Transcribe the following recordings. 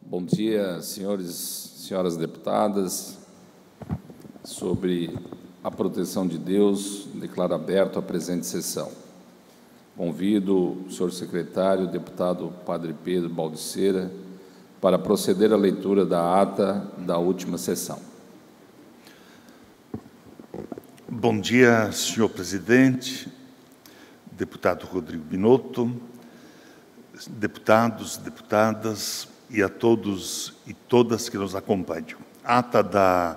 Bom dia, senhores e senhoras deputadas. Sobre a proteção de Deus, declaro aberto a presente sessão. Convido o senhor secretário, deputado Padre Pedro Baldiceira, para proceder à leitura da ata da última sessão. Bom dia, senhor presidente, deputado Rodrigo Binotto, deputados, deputadas e a todos e todas que nos acompanham. Ata da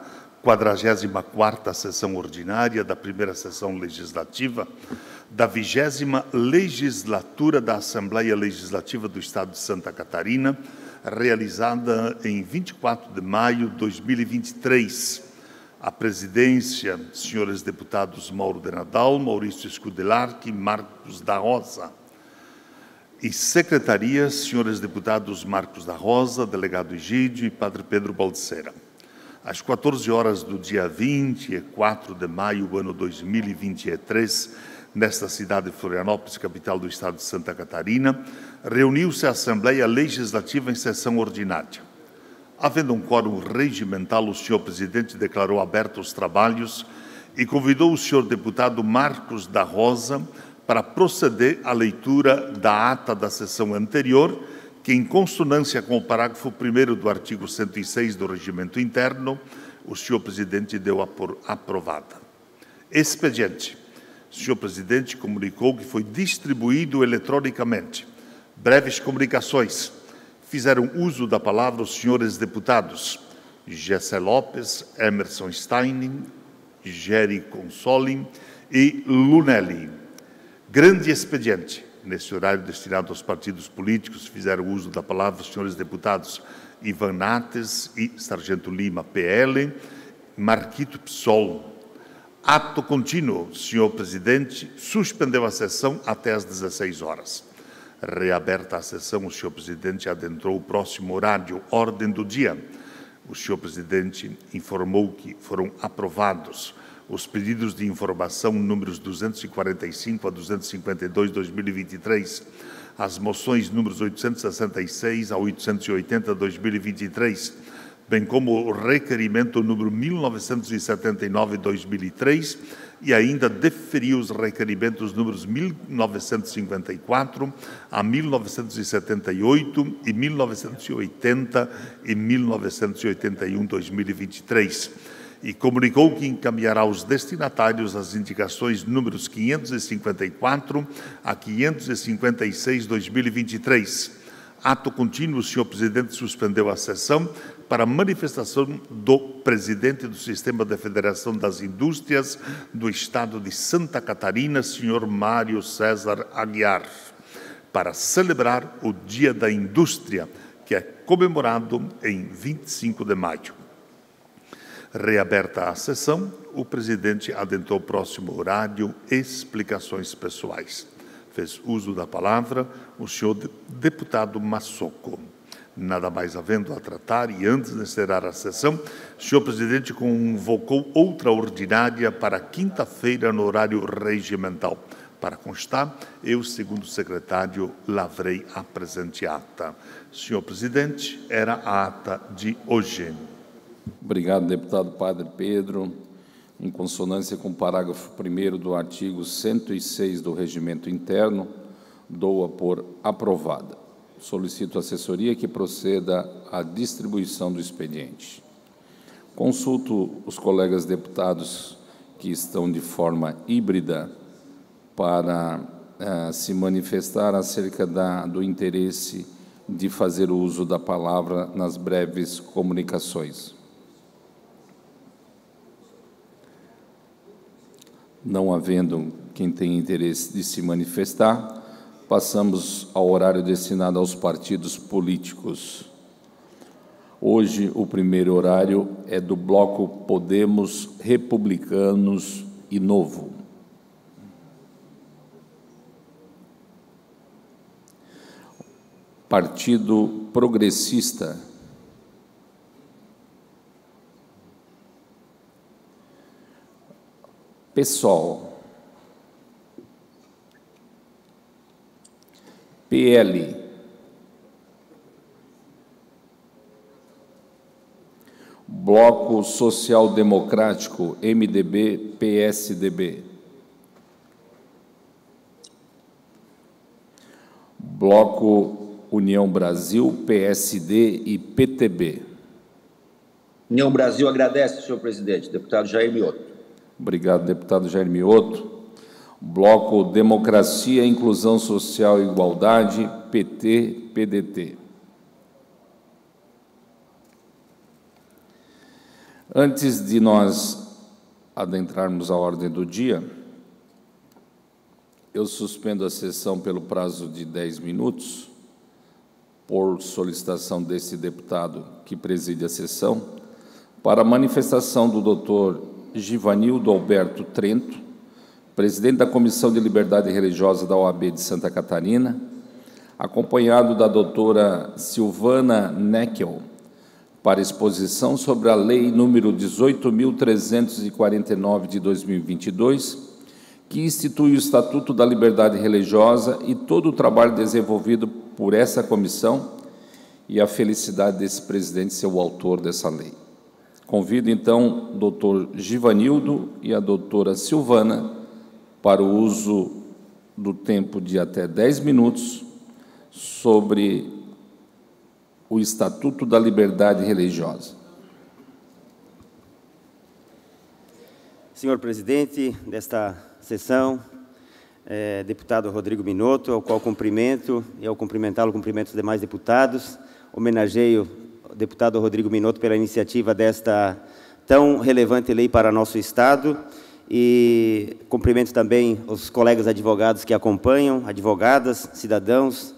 44ª sessão ordinária da primeira sessão legislativa da 20ª legislatura da Assembleia Legislativa do Estado de Santa Catarina, realizada em 24 de maio de 2023. A presidência, senhores deputados Mauro de Nadal, Maurício Scudelarque, Marcos da Rosa. E secretarias, senhores deputados Marcos da Rosa, delegado Egídio e Padre Pedro Baldiceira. Às 14 horas do dia 24 de maio do ano 2023, nesta cidade de Florianópolis, capital do estado de Santa Catarina, reuniu-se a Assembleia Legislativa em sessão ordinária. Havendo um quórum regimental, o senhor presidente declarou abertos os trabalhos e convidou o senhor deputado Marcos da Rosa para proceder à leitura da ata da sessão anterior, que, em consonância com o parágrafo 1º do artigo 106 do Regimento Interno, o senhor presidente deu por aprovada. Expediente. O senhor presidente comunicou que foi distribuído eletronicamente. Breves comunicações. Fizeram uso da palavra os senhores deputados Gessé Lopes, Emerson Stein, Geri Consoli e Lunelli. Grande expediente. Nesse horário destinado aos partidos políticos, fizeram uso da palavra os senhores deputados Ivan Nates e Sargento Lima, PL, Marquito PSOL. Ato contínuo, senhor presidente, suspendeu a sessão até às 16 horas. Reaberta a sessão, o senhor presidente adentrou o próximo horário, ordem do dia. O senhor presidente informou que foram aprovados os pedidos de informação números 245 a 252 de 2023, as moções números 866 a 880 de 2023, bem como o requerimento número 1979 de 2003 e ainda deferiu os requerimentos números 1954 a 1978 e 1980 e 1981 de 2023. E comunicou que encaminhará aos destinatários as indicações números 554 a 556 de 2023. Ato contínuo, o senhor presidente suspendeu a sessão para manifestação do presidente do Sistema de Federação das Indústrias do Estado de Santa Catarina, senhor Mário César Aguiar, para celebrar o Dia da Indústria, que é comemorado em 25 de maio. Reaberta a sessão, o presidente adentrou o próximo horário, explicações pessoais. Fez uso da palavra o senhor deputado Massoco. Nada mais havendo a tratar e antes de encerrar a sessão, o senhor presidente convocou outra ordinária para quinta-feira no horário regimental. Para constar, eu, segundo o secretário, lavrei a presente ata. Senhor presidente, era a ata de hoje. Obrigado, deputado Padre Pedro. Em consonância com o parágrafo 1º do artigo 106 do Regimento Interno, dou-a por aprovada. Solicito à assessoria que proceda à distribuição do expediente. Consulto os colegas deputados que estão de forma híbrida para se manifestar acerca do interesse de fazer uso da palavra nas breves comunicações. Não havendo quem tenha interesse de se manifestar, passamos ao horário destinado aos partidos políticos. Hoje, o primeiro horário é do bloco Podemos, Republicanos e Novo. Partido Progressista. PSOL, PL, Bloco Social Democrático, MDB, PSDB. Bloco União Brasil, PSD e PTB. União Brasil agradece, senhor presidente. Deputado Jair Mioto. Obrigado, deputado Jair Mioto. Bloco Democracia, Inclusão Social e Igualdade, PT, PDT. Antes de nós adentrarmos a ordem do dia, eu suspendo a sessão pelo prazo de 10 minutos, por solicitação desse deputado que preside a sessão, para a manifestação do doutor Givanildo Alberto Trento, presidente da Comissão de Liberdade Religiosa da OAB de Santa Catarina, acompanhado da doutora Silvana Neckel, para exposição sobre a Lei número 18.349 de 2022, que institui o Estatuto da Liberdade Religiosa e todo o trabalho desenvolvido por essa comissão e a felicidade desse presidente ser o autor dessa lei. Convido, então, o doutor Givanildo e a doutora Silvana para o uso do tempo de até 10 minutos sobre o Estatuto da Liberdade Religiosa. Senhor presidente desta sessão, deputado Rodrigo Minotto, ao qual cumprimento e ao cumprimentá-lo, cumprimento os demais deputados, homenageio o deputado Rodrigo Minotto pela iniciativa desta tão relevante lei para nosso Estado e cumprimento também os colegas advogados que acompanham, advogadas, cidadãos,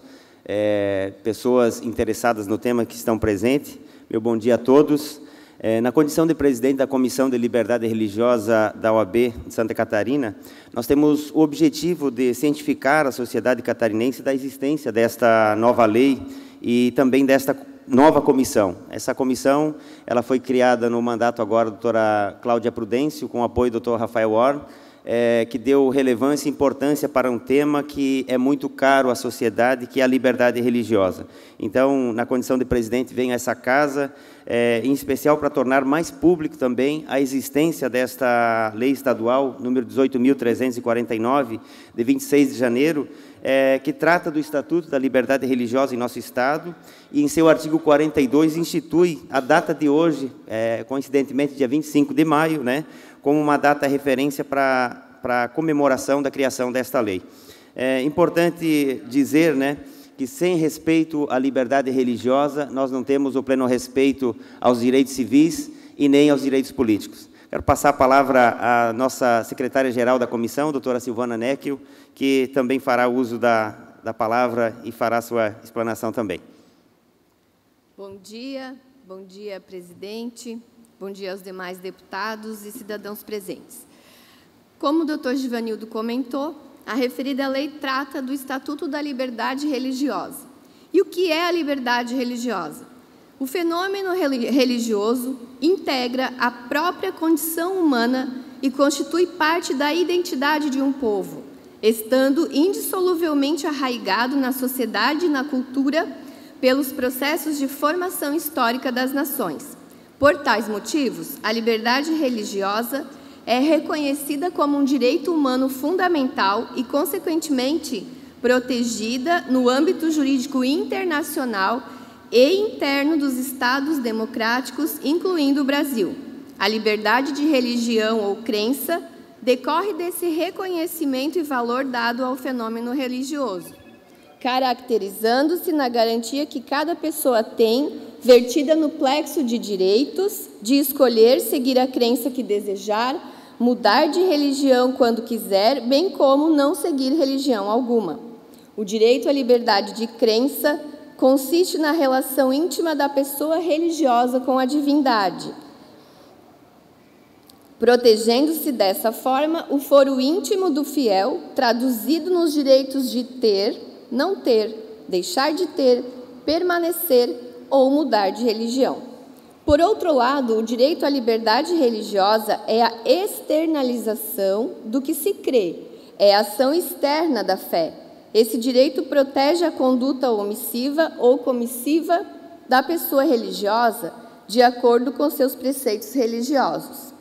pessoas interessadas no tema que estão presentes. Meu bom dia a todos. Na condição de presidente da Comissão de Liberdade Religiosa da OAB de Santa Catarina, nós temos o objetivo de cientificar a sociedade catarinense da existência desta nova lei e também desta nova comissão. Essa comissão ela foi criada no mandato agora da doutora Cláudia Prudêncio, com o apoio do doutor Rafael Orr, que deu relevância e importância para um tema que é muito caro à sociedade, que é a liberdade religiosa. Então, na condição de presidente, venho a essa casa, em especial para tornar mais público também a existência desta lei estadual, número 18.349, de 26 de janeiro, que trata do Estatuto da Liberdade Religiosa em nosso Estado, e em seu artigo 42 institui a data de hoje, coincidentemente dia 25 de maio, né, como uma data referência para a comemoração da criação desta lei. É importante dizer, né, que sem respeito à liberdade religiosa, nós não temos o pleno respeito aos direitos civis e nem aos direitos políticos. Quero passar a palavra à nossa secretária-geral da comissão, doutora Silvana Neckel, que também fará uso da palavra e fará a sua explanação também. Bom dia, presidente. Bom dia aos demais deputados e cidadãos presentes. Como o doutor Givanildo comentou, a referida lei trata do Estatuto da Liberdade Religiosa. E o que é a liberdade religiosa? O fenômeno religioso integra a própria condição humana e constitui parte da identidade de um povo, estando indissoluvelmente arraigado na sociedade e na cultura pelos processos de formação histórica das nações. Por tais motivos, a liberdade religiosa é reconhecida como um direito humano fundamental e, consequentemente, protegida no âmbito jurídico internacional e interno dos Estados democráticos, incluindo o Brasil. A liberdade de religião ou crença decorre desse reconhecimento e valor dado ao fenômeno religioso, caracterizando-se na garantia que cada pessoa tem, vertida no plexo de direitos, de escolher seguir a crença que desejar, mudar de religião quando quiser, bem como não seguir religião alguma. O direito à liberdade de crença consiste na relação íntima da pessoa religiosa com a divindade, protegendo-se dessa forma o foro íntimo do fiel, traduzido nos direitos de ter, não ter, deixar de ter, permanecer ou mudar de religião. Por outro lado, o direito à liberdade religiosa é a externalização do que se crê, é a ação externa da fé. Esse direito protege a conduta omissiva ou comissiva da pessoa religiosa de acordo com seus preceitos religiosos.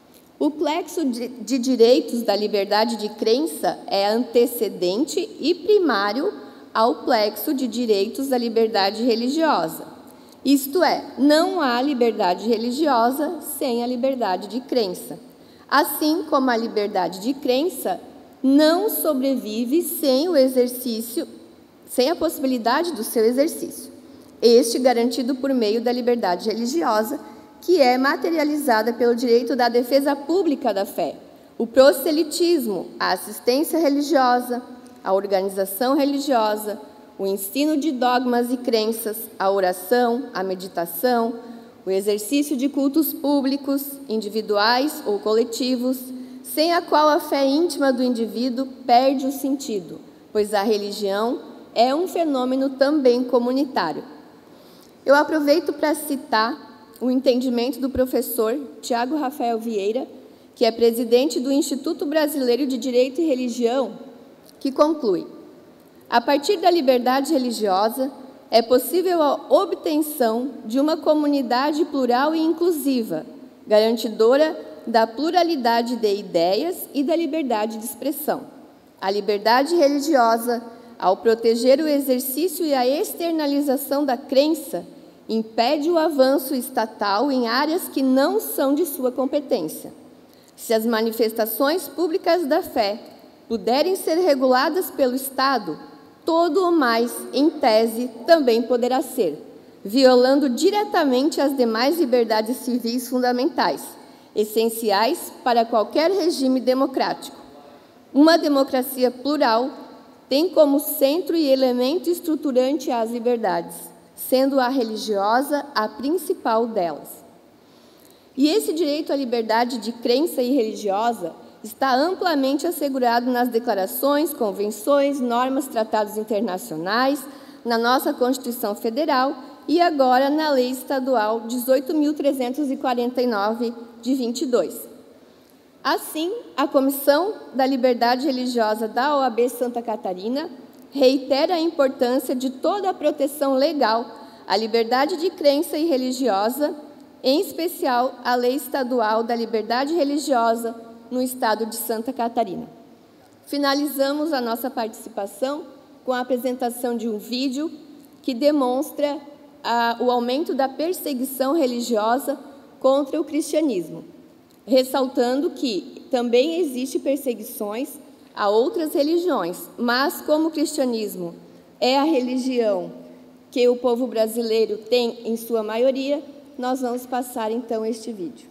O plexo de direitos da liberdade de crença é antecedente e primário ao plexo de direitos da liberdade religiosa. Isto é, não há liberdade religiosa sem a liberdade de crença. Assim como a liberdade de crença não sobrevive sem o exercício, sem a possibilidade do seu exercício. Este garantido por meio da liberdade religiosa, que é materializada pelo direito da defesa pública da fé, o proselitismo, a assistência religiosa, a organização religiosa, o ensino de dogmas e crenças, a oração, a meditação, o exercício de cultos públicos, individuais ou coletivos, sem a qual a fé íntima do indivíduo perde o sentido, pois a religião é um fenômeno também comunitário. Eu aproveito para citar o entendimento do professor Tiago Rafael Vieira, que é presidente do Instituto Brasileiro de Direito e Religião, que conclui: a partir da liberdade religiosa, é possível a obtenção de uma comunidade plural e inclusiva, garantidora da pluralidade de ideias e da liberdade de expressão. A liberdade religiosa, ao proteger o exercício e a externalização da crença, impede o avanço estatal em áreas que não são de sua competência. Se as manifestações públicas da fé puderem ser reguladas pelo Estado, todo o mais, em tese, também poderá ser, violando diretamente as demais liberdades civis fundamentais, essenciais para qualquer regime democrático. Uma democracia plural tem como centro e elemento estruturante as liberdades, sendo a religiosa a principal delas. E esse direito à liberdade de crença e religiosa está amplamente assegurado nas declarações, convenções, normas, tratados internacionais, na nossa Constituição Federal e agora na Lei Estadual 18.349, de 22. Assim, a Comissão da Liberdade Religiosa da OAB Santa Catarina reitera a importância de toda a proteção legal à liberdade de crença e religiosa, em especial a Lei Estadual da Liberdade Religiosa no Estado de Santa Catarina. Finalizamos a nossa participação com a apresentação de um vídeo que demonstra o aumento da perseguição religiosa contra o cristianismo, ressaltando que também existe perseguições a outras religiões, mas como o cristianismo é a religião que o povo brasileiro tem em sua maioria, nós vamos passar então este vídeo.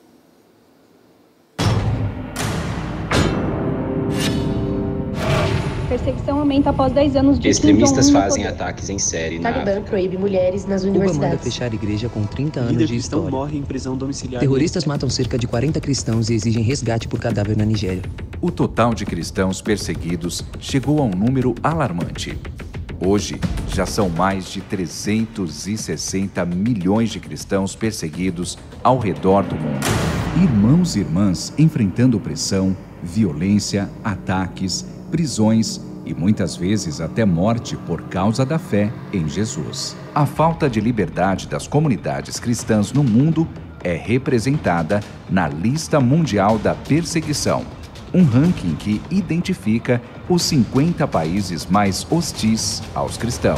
Perseguição aumenta após 10 anos de extremistas fazem ataques em série na Talibã proíbe mulheres nas universidades. Cuba manda fechar igreja com 30 anos de história. Morre em prisão domiciliar. Terroristas matam cerca de 40 cristãos e exigem resgate por cadáver na Nigéria. O total de cristãos perseguidos chegou a um número alarmante. Hoje, já são mais de 360 milhões de cristãos perseguidos ao redor do mundo. Irmãos e irmãs enfrentando opressão, violência, ataques, prisões e muitas vezes até morte por causa da fé em Jesus. A falta de liberdade das comunidades cristãs no mundo é representada na Lista Mundial da Perseguição, um ranking que identifica os 50 países mais hostis aos cristãos.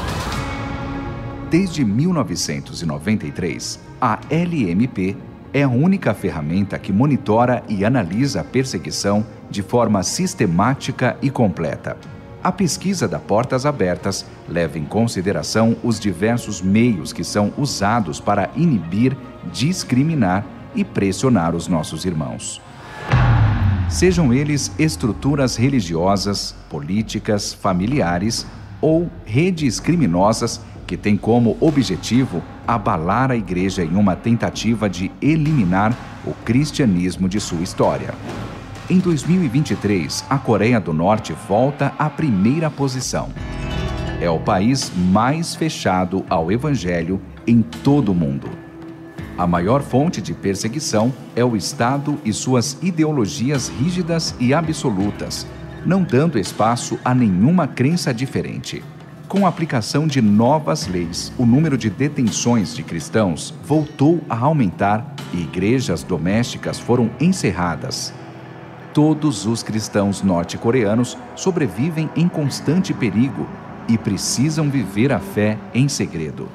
Desde 1993, a LMP é a única ferramenta que monitora e analisa a perseguição de forma sistemática e completa. A pesquisa da Portas Abertas leva em consideração os diversos meios que são usados para inibir, discriminar e pressionar os nossos irmãos. Sejam eles estruturas religiosas, políticas, familiares ou redes criminosas que têm como objetivo abalar a igreja em uma tentativa de eliminar o cristianismo de sua história. Em 2023, a Coreia do Norte volta à primeira posição. É o país mais fechado ao evangelho em todo o mundo. A maior fonte de perseguição é o Estado e suas ideologias rígidas e absolutas, não dando espaço a nenhuma crença diferente. Com a aplicação de novas leis, o número de detenções de cristãos voltou a aumentar e igrejas domésticas foram encerradas. Todos os cristãos norte-coreanos sobrevivem em constante perigo e precisam viver a fé em segredo.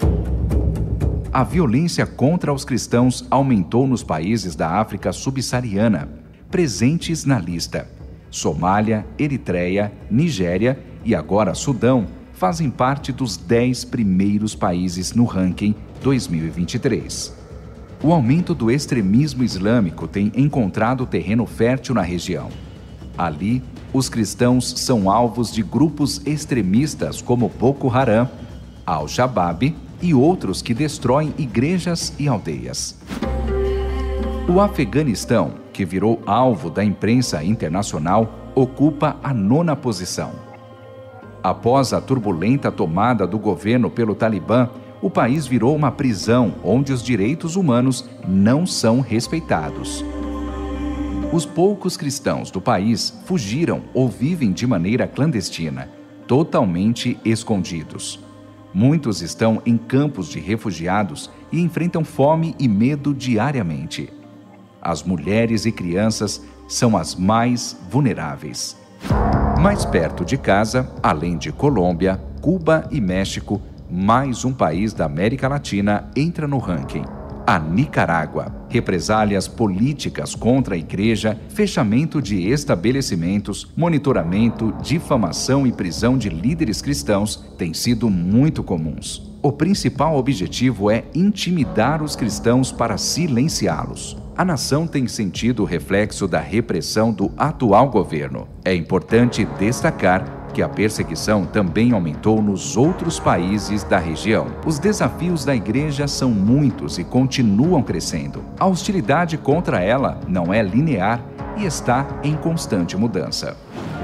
A violência contra os cristãos aumentou nos países da África subsaariana, presentes na lista. Somália, Eritreia, Nigéria e agora Sudão fazem parte dos 10 primeiros países no ranking 2023. O aumento do extremismo islâmico tem encontrado terreno fértil na região. Ali, os cristãos são alvos de grupos extremistas como Boko Haram, Al-Shabaab e outros que destroem igrejas e aldeias. O Afeganistão, que virou alvo da imprensa internacional, ocupa a 9ª posição. Após a turbulenta tomada do governo pelo Talibã, o país virou uma prisão onde os direitos humanos não são respeitados. Os poucos cristãos do país fugiram ou vivem de maneira clandestina, totalmente escondidos. Muitos estão em campos de refugiados e enfrentam fome e medo diariamente. As mulheres e crianças são as mais vulneráveis. Mais perto de casa, além de Colômbia, Cuba e México, mais um país da América Latina entra no ranking. A Nicarágua. Represálias políticas contra a igreja, fechamento de estabelecimentos, monitoramento, difamação e prisão de líderes cristãos têm sido muito comuns. O principal objetivo é intimidar os cristãos para silenciá-los. A nação tem sentido o reflexo da repressão do atual governo. É importante destacar que a perseguição também aumentou nos outros países da região. Os desafios da igreja são muitos e continuam crescendo. A hostilidade contra ela não é linear e está em constante mudança.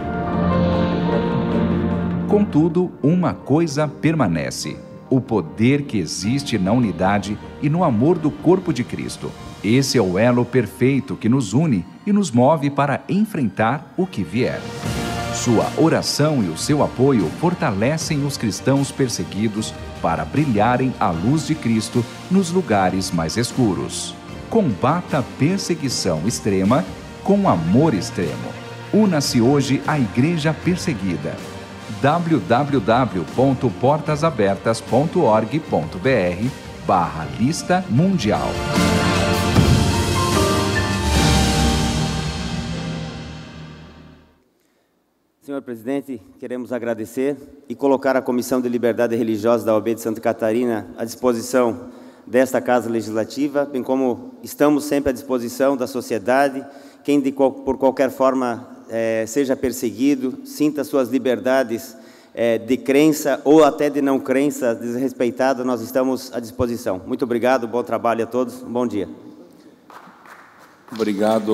Contudo, uma coisa permanece: o poder que existe na unidade e no amor do corpo de Cristo. Esse é o elo perfeito que nos une e nos move para enfrentar o que vier. Sua oração e o seu apoio fortalecem os cristãos perseguidos para brilharem à luz de Cristo nos lugares mais escuros. Combata a perseguição extrema com amor extremo. Una-se hoje à Igreja Perseguida. www.portasabertas.org.br/lista mundial. Senhor presidente, queremos agradecer e colocar a Comissão de Liberdade Religiosa da OAB de Santa Catarina à disposição desta Casa Legislativa, bem como estamos sempre à disposição da sociedade, quem por qualquer forma seja perseguido, sinta suas liberdades de crença ou até de não crença desrespeitada, nós estamos à disposição. Muito obrigado, bom trabalho a todos, um bom dia. Obrigado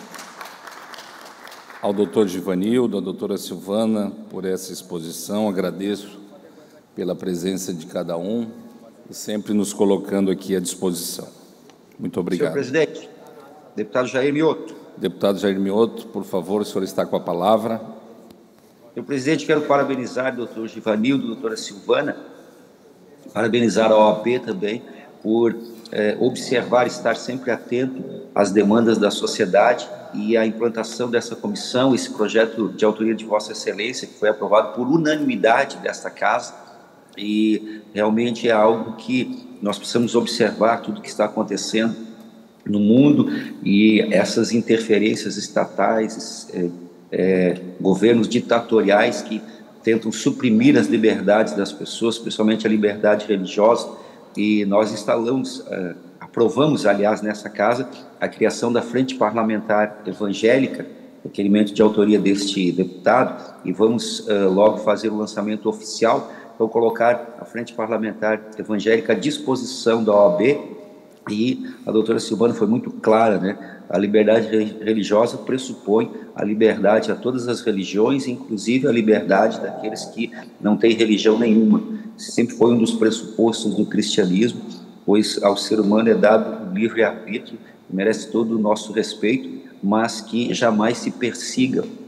ao doutor Givanildo, à doutora Silvana, por essa exposição. Agradeço pela presença de cada um e sempre nos colocando aqui à disposição. Muito obrigado. Senhor presidente, deputado Jair Mioto. Deputado Jair Mioto, por favor, o senhor está com a palavra. Senhor presidente, quero parabenizar o doutor Givanildo, a doutora Silvana, parabenizar a OAB também por observar, estar sempre atento às demandas da sociedade e a implantação dessa comissão, esse projeto de autoria de Vossa Excelência, que foi aprovado por unanimidade desta Casa, e realmente é algo que nós precisamos observar tudo o que está acontecendo no mundo e essas interferências estatais, governos ditatoriais que tentam suprimir as liberdades das pessoas, principalmente a liberdade religiosa, e nós aprovamos, aliás, nessa Casa, a criação da Frente Parlamentar Evangélica, requerimento de autoria deste deputado, e vamos logo fazer o lançamento oficial. Então, colocar a Frente Parlamentar Evangélica à disposição da OAB, e a doutora Silvana foi muito clara, né? A liberdade religiosa pressupõe a liberdade a todas as religiões, inclusive a liberdade daqueles que não têm religião nenhuma. Sempre foi um dos pressupostos do cristianismo, pois ao ser humano é dado o livre-arbítrio, merece todo o nosso respeito, mas que jamais se persiga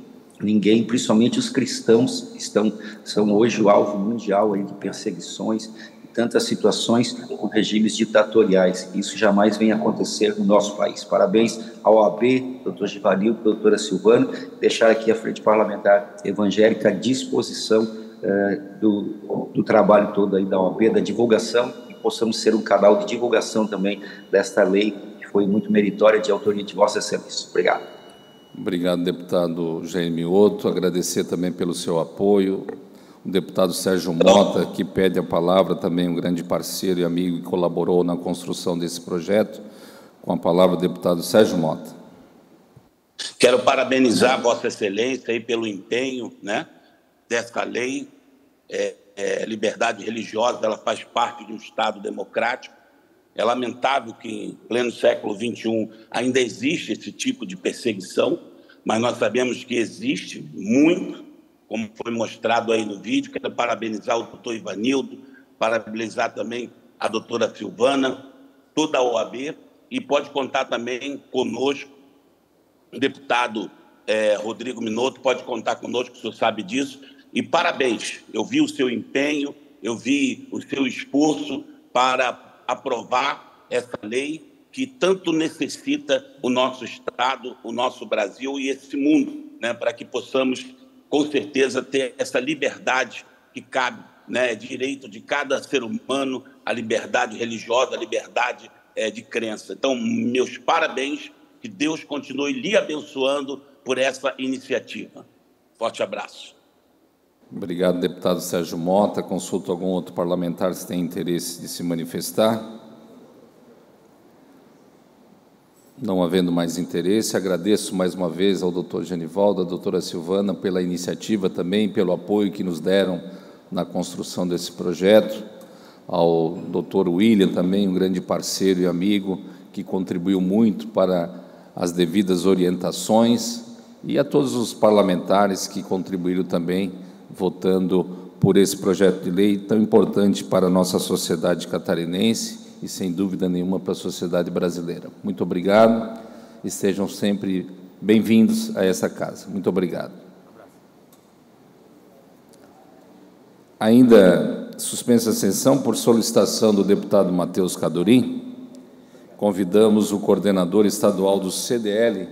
ninguém, principalmente os cristãos, são hoje o alvo mundial aí de perseguições e tantas situações com regimes ditatoriais. Isso jamais vem acontecer no nosso país. Parabéns ao OAB, doutor Givanildo, doutora Silvana, deixar aqui a Frente Parlamentar Evangélica à disposição do trabalho todo aí da OAB, da divulgação, e possamos ser um canal de divulgação também desta lei, que foi muito meritória, de autoria de Vossa Excelência. Obrigado. Obrigado, deputado Jair Mioto. Agradecer também pelo seu apoio. O deputado Sérgio Mota, que pede a palavra, também um grande parceiro e amigo, que colaborou na construção desse projeto. Com a palavra, o deputado Sérgio Mota. Quero parabenizar Vossa Excelência aí pelo empenho, né, dessa lei. Liberdade religiosa, ela faz parte de um Estado democrático. É lamentável que, em pleno século XXI, ainda existe esse tipo de perseguição, mas nós sabemos que existe muito, como foi mostrado aí no vídeo. Quero parabenizar o doutor Ivanildo, parabenizar também a doutora Silvana, toda a OAB, e pode contar também conosco, o deputado Rodrigo Minotto, pode contar conosco, o senhor sabe disso, e parabéns. Eu vi o seu empenho, eu vi o seu esforço para aprovar essa lei que tanto necessita o nosso Estado, o nosso Brasil e esse mundo, né, para que possamos, com certeza, ter essa liberdade que cabe, né, é direito de cada ser humano, a liberdade religiosa, a liberdade de crença. Então, meus parabéns, que Deus continue lhe abençoando por essa iniciativa. Forte abraço. Obrigado, deputado Sérgio Mota. Consulto algum outro parlamentar se tem interesse de se manifestar. Não havendo mais interesse, agradeço mais uma vez ao doutor Genivaldo, à doutora Silvana, pela iniciativa também, pelo apoio que nos deram na construção desse projeto, ao doutor William também, um grande parceiro e amigo, que contribuiu muito para as devidas orientações, e a todos os parlamentares que contribuíram também, votando por esse projeto de lei tão importante para a nossa sociedade catarinense e, sem dúvida nenhuma, para a sociedade brasileira. Muito obrigado e sejam sempre bem-vindos a essa casa. Muito obrigado. Ainda suspensa a sessão por solicitação do deputado Matheus Cadorim, convidamos o coordenador estadual do CDL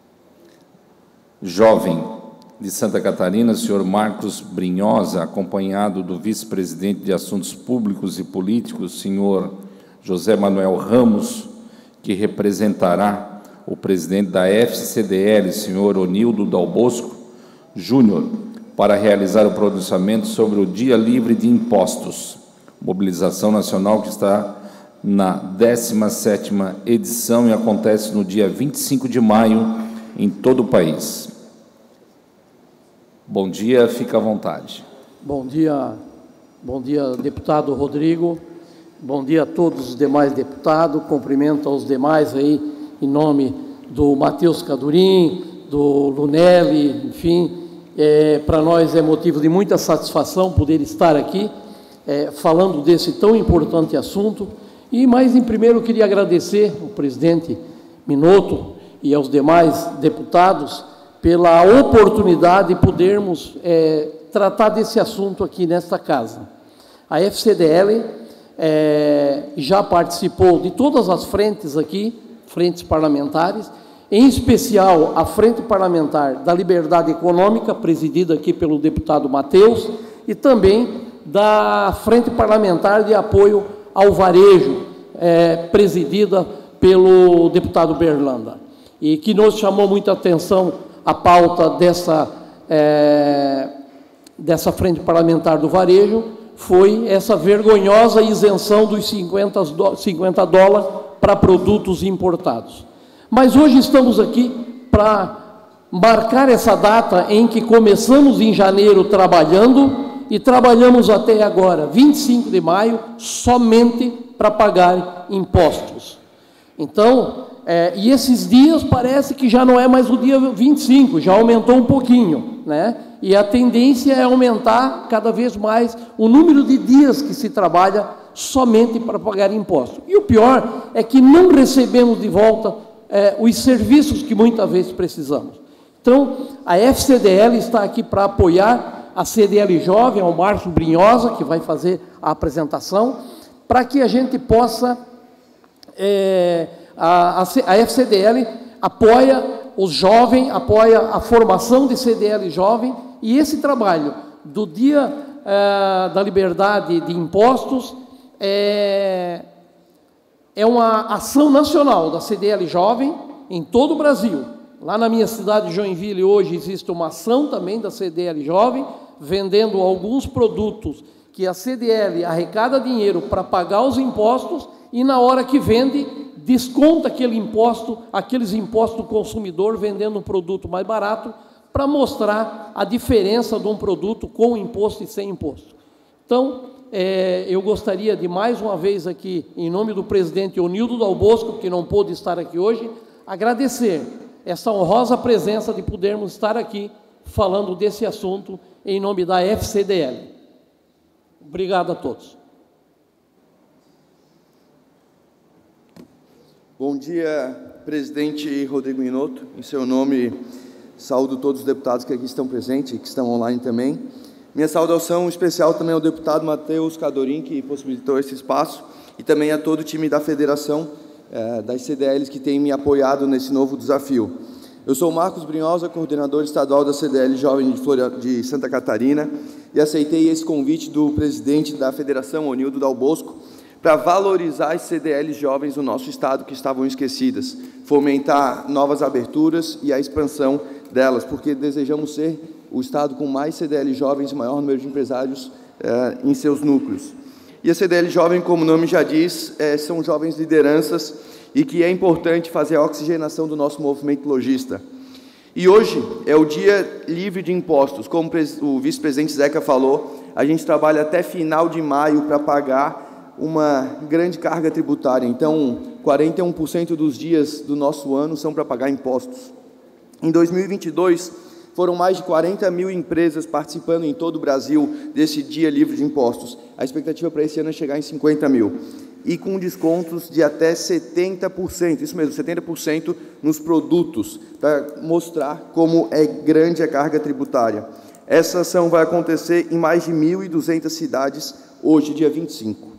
Jovem de Santa Catarina, senhor Marcos Brinhosa, acompanhado do vice-presidente de Assuntos Públicos e Políticos, senhor José Manuel Ramos, que representará o presidente da FCDL, senhor Onildo Dal Bosco Júnior, para realizar o pronunciamento sobre o Dia Livre de Impostos, mobilização nacional que está na 17ª edição e acontece no dia 25 de maio em todo o país. Bom dia, fica à vontade. Bom dia, deputado Rodrigo. Bom dia a todos os demais deputados. Cumprimento aos demais aí, em nome do Matheus Cadorim, do Lunelli, enfim. Para nós é motivo de muita satisfação poder estar aqui falando desse tão importante assunto. Mas, em primeiro, eu queria agradecer ao presidente Minotto e aos demais deputados pela oportunidade de podermos tratar desse assunto aqui nesta casa. A FCDL já participou de todas as frentes aqui, frentes parlamentares, em especial a Frente Parlamentar da Liberdade Econômica, presidida aqui pelo deputado Matheus, e também da Frente Parlamentar de Apoio ao Varejo, presidida pelo deputado Berlanda, e que nos chamou muita atenção a pauta dessa Frente Parlamentar do Varejo, foi essa vergonhosa isenção dos 50 dólares para produtos importados. Mas hoje estamos aqui para marcar essa data em que começamos em janeiro trabalhando e trabalhamos até agora, 25 de maio, somente para pagar impostos. Então, e esses dias parece que já não é mais o dia 25, já aumentou um pouquinho, né? E a tendência é aumentar cada vez mais o número de dias que se trabalha somente para pagar impostos. E o pior é que não recebemos de volta os serviços que muitas vezes precisamos. Então, a FCDL está aqui para apoiar a CDL Jovem, ao Márcio Brinhosa, que vai fazer a apresentação, para que a gente possa... a FCDL apoia os jovens, apoia a formação de CDL Jovem, e esse trabalho do Dia da Liberdade de Impostos é uma ação nacional da CDL Jovem em todo o Brasil. Lá na minha cidade de Joinville, hoje, existe uma ação também da CDL Jovem, vendendo alguns produtos que a CDL arrecada dinheiro para pagar os impostos e, na hora que vende, desconta aqueles impostos do consumidor, vendendo um produto mais barato, para mostrar a diferença de um produto com imposto e sem imposto. Então, eu gostaria de, mais uma vez aqui, em nome do presidente Eunildo Dal Bosco, que não pôde estar aqui hoje, agradecer essa honrosa presença de podermos estar aqui falando desse assunto em nome da FCDL. Obrigado a todos. Bom dia, presidente Rodrigo Minotto. Em seu nome, saúdo todos os deputados que aqui estão presentes e que estão online também. Minha saudação especial também ao deputado Matheus Cadorim, que possibilitou esse espaço, e também a todo o time da federação, das CDLs que tem me apoiado nesse novo desafio. Eu sou o Marcos Brinhosa, coordenador estadual da CDL Jovem de Santa Catarina, e aceitei esse convite do presidente da federação, Eunildo Dal Bosco, para valorizar as CDLs jovens do nosso estado que estavam esquecidas, fomentar novas aberturas e a expansão delas, porque desejamos ser o estado com mais CDL jovens e maior número de empresários em seus núcleos. E a CDL Jovem, como o nome já diz, são jovens lideranças e que é importante fazer a oxigenação do nosso movimento lojista. E hoje é o dia livre de impostos. Como o vice-presidente Zeca falou, a gente trabalha até final de maio para pagar uma grande carga tributária. Então, 41% dos dias do nosso ano são para pagar impostos. Em 2022, foram mais de 40 mil empresas participando em todo o Brasil desse dia livre de impostos. A expectativa para esse ano é chegar em 50 mil. E com descontos de até 70%, isso mesmo, 70% nos produtos, para mostrar como é grande a carga tributária. Essa ação vai acontecer em mais de 1.200 cidades, hoje, dia 25.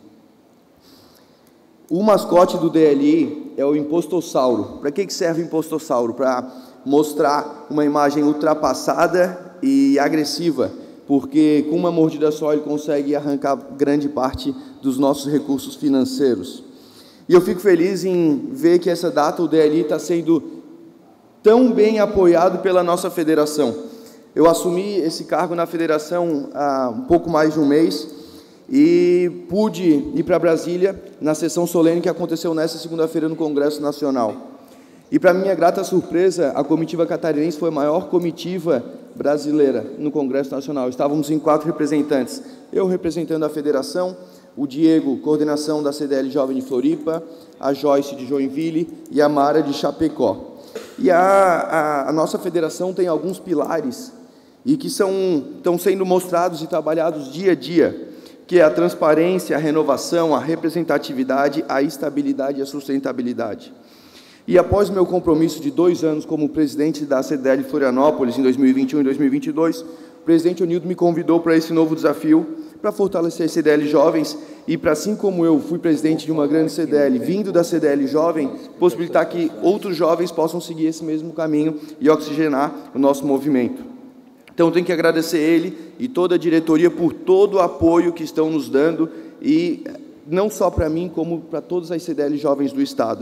O mascote do DLI é o impostossauro. Para que serve o impostossauro? Para mostrar uma imagem ultrapassada e agressiva, porque com uma mordida só ele consegue arrancar grande parte dos nossos recursos financeiros. E eu fico feliz em ver que essa data, o DLI, está sendo tão bem apoiado pela nossa federação. Eu assumi esse cargo na federação há um pouco mais de um mês e pude ir para Brasília na sessão solene que aconteceu nesta segunda-feira no Congresso Nacional. E, para minha grata surpresa, a comitiva catarinense foi a maior comitiva brasileira no Congresso Nacional. Estávamos em 4 representantes. Eu representando a federação, o Diego, coordenação da CDL Jovem de Floripa, a Joyce de Joinville e a Mara de Chapecó. E a nossa federação tem alguns pilares e que estão sendo mostrados e trabalhados dia a dia, que é a transparência, a renovação, a representatividade, a estabilidade e a sustentabilidade. E após meu compromisso de 2 anos como presidente da CDL Florianópolis, em 2021 e 2022, o presidente Eunildo me convidou para esse novo desafio, para fortalecer as CDL jovens e para, assim como eu fui presidente de uma grande CDL, vindo da CDL Jovem, possibilitar que outros jovens possam seguir esse mesmo caminho e oxigenar o nosso movimento. Então, tenho que agradecer ele e toda a diretoria por todo o apoio que estão nos dando, e não só para mim, como para todas as CDL jovens do Estado.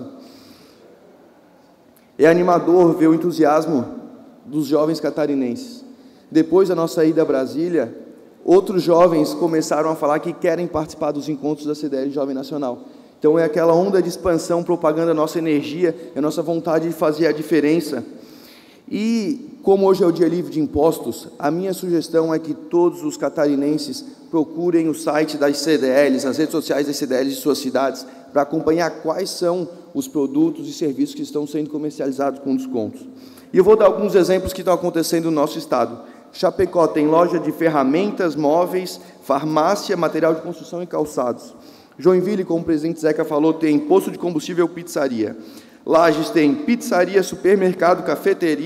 É animador ver o entusiasmo dos jovens catarinenses. Depois da nossa ida a Brasília, outros jovens começaram a falar que querem participar dos encontros da CDL Jovem Nacional. Então, é aquela onda de expansão, propaganda, a nossa energia, a nossa vontade de fazer a diferença. E, como hoje é o dia livre de impostos, a minha sugestão é que todos os catarinenses procurem o site das CDLs, as redes sociais das CDLs de suas cidades, para acompanhar quais são os produtos e serviços que estão sendo comercializados com descontos. E eu vou dar alguns exemplos que estão acontecendo no nosso estado. Chapecó tem loja de ferramentas, móveis, farmácia, material de construção e calçados. Joinville, como o presidente Zeca falou, tem posto de combustível, pizzaria. Lages tem pizzaria, supermercado, cafeteria,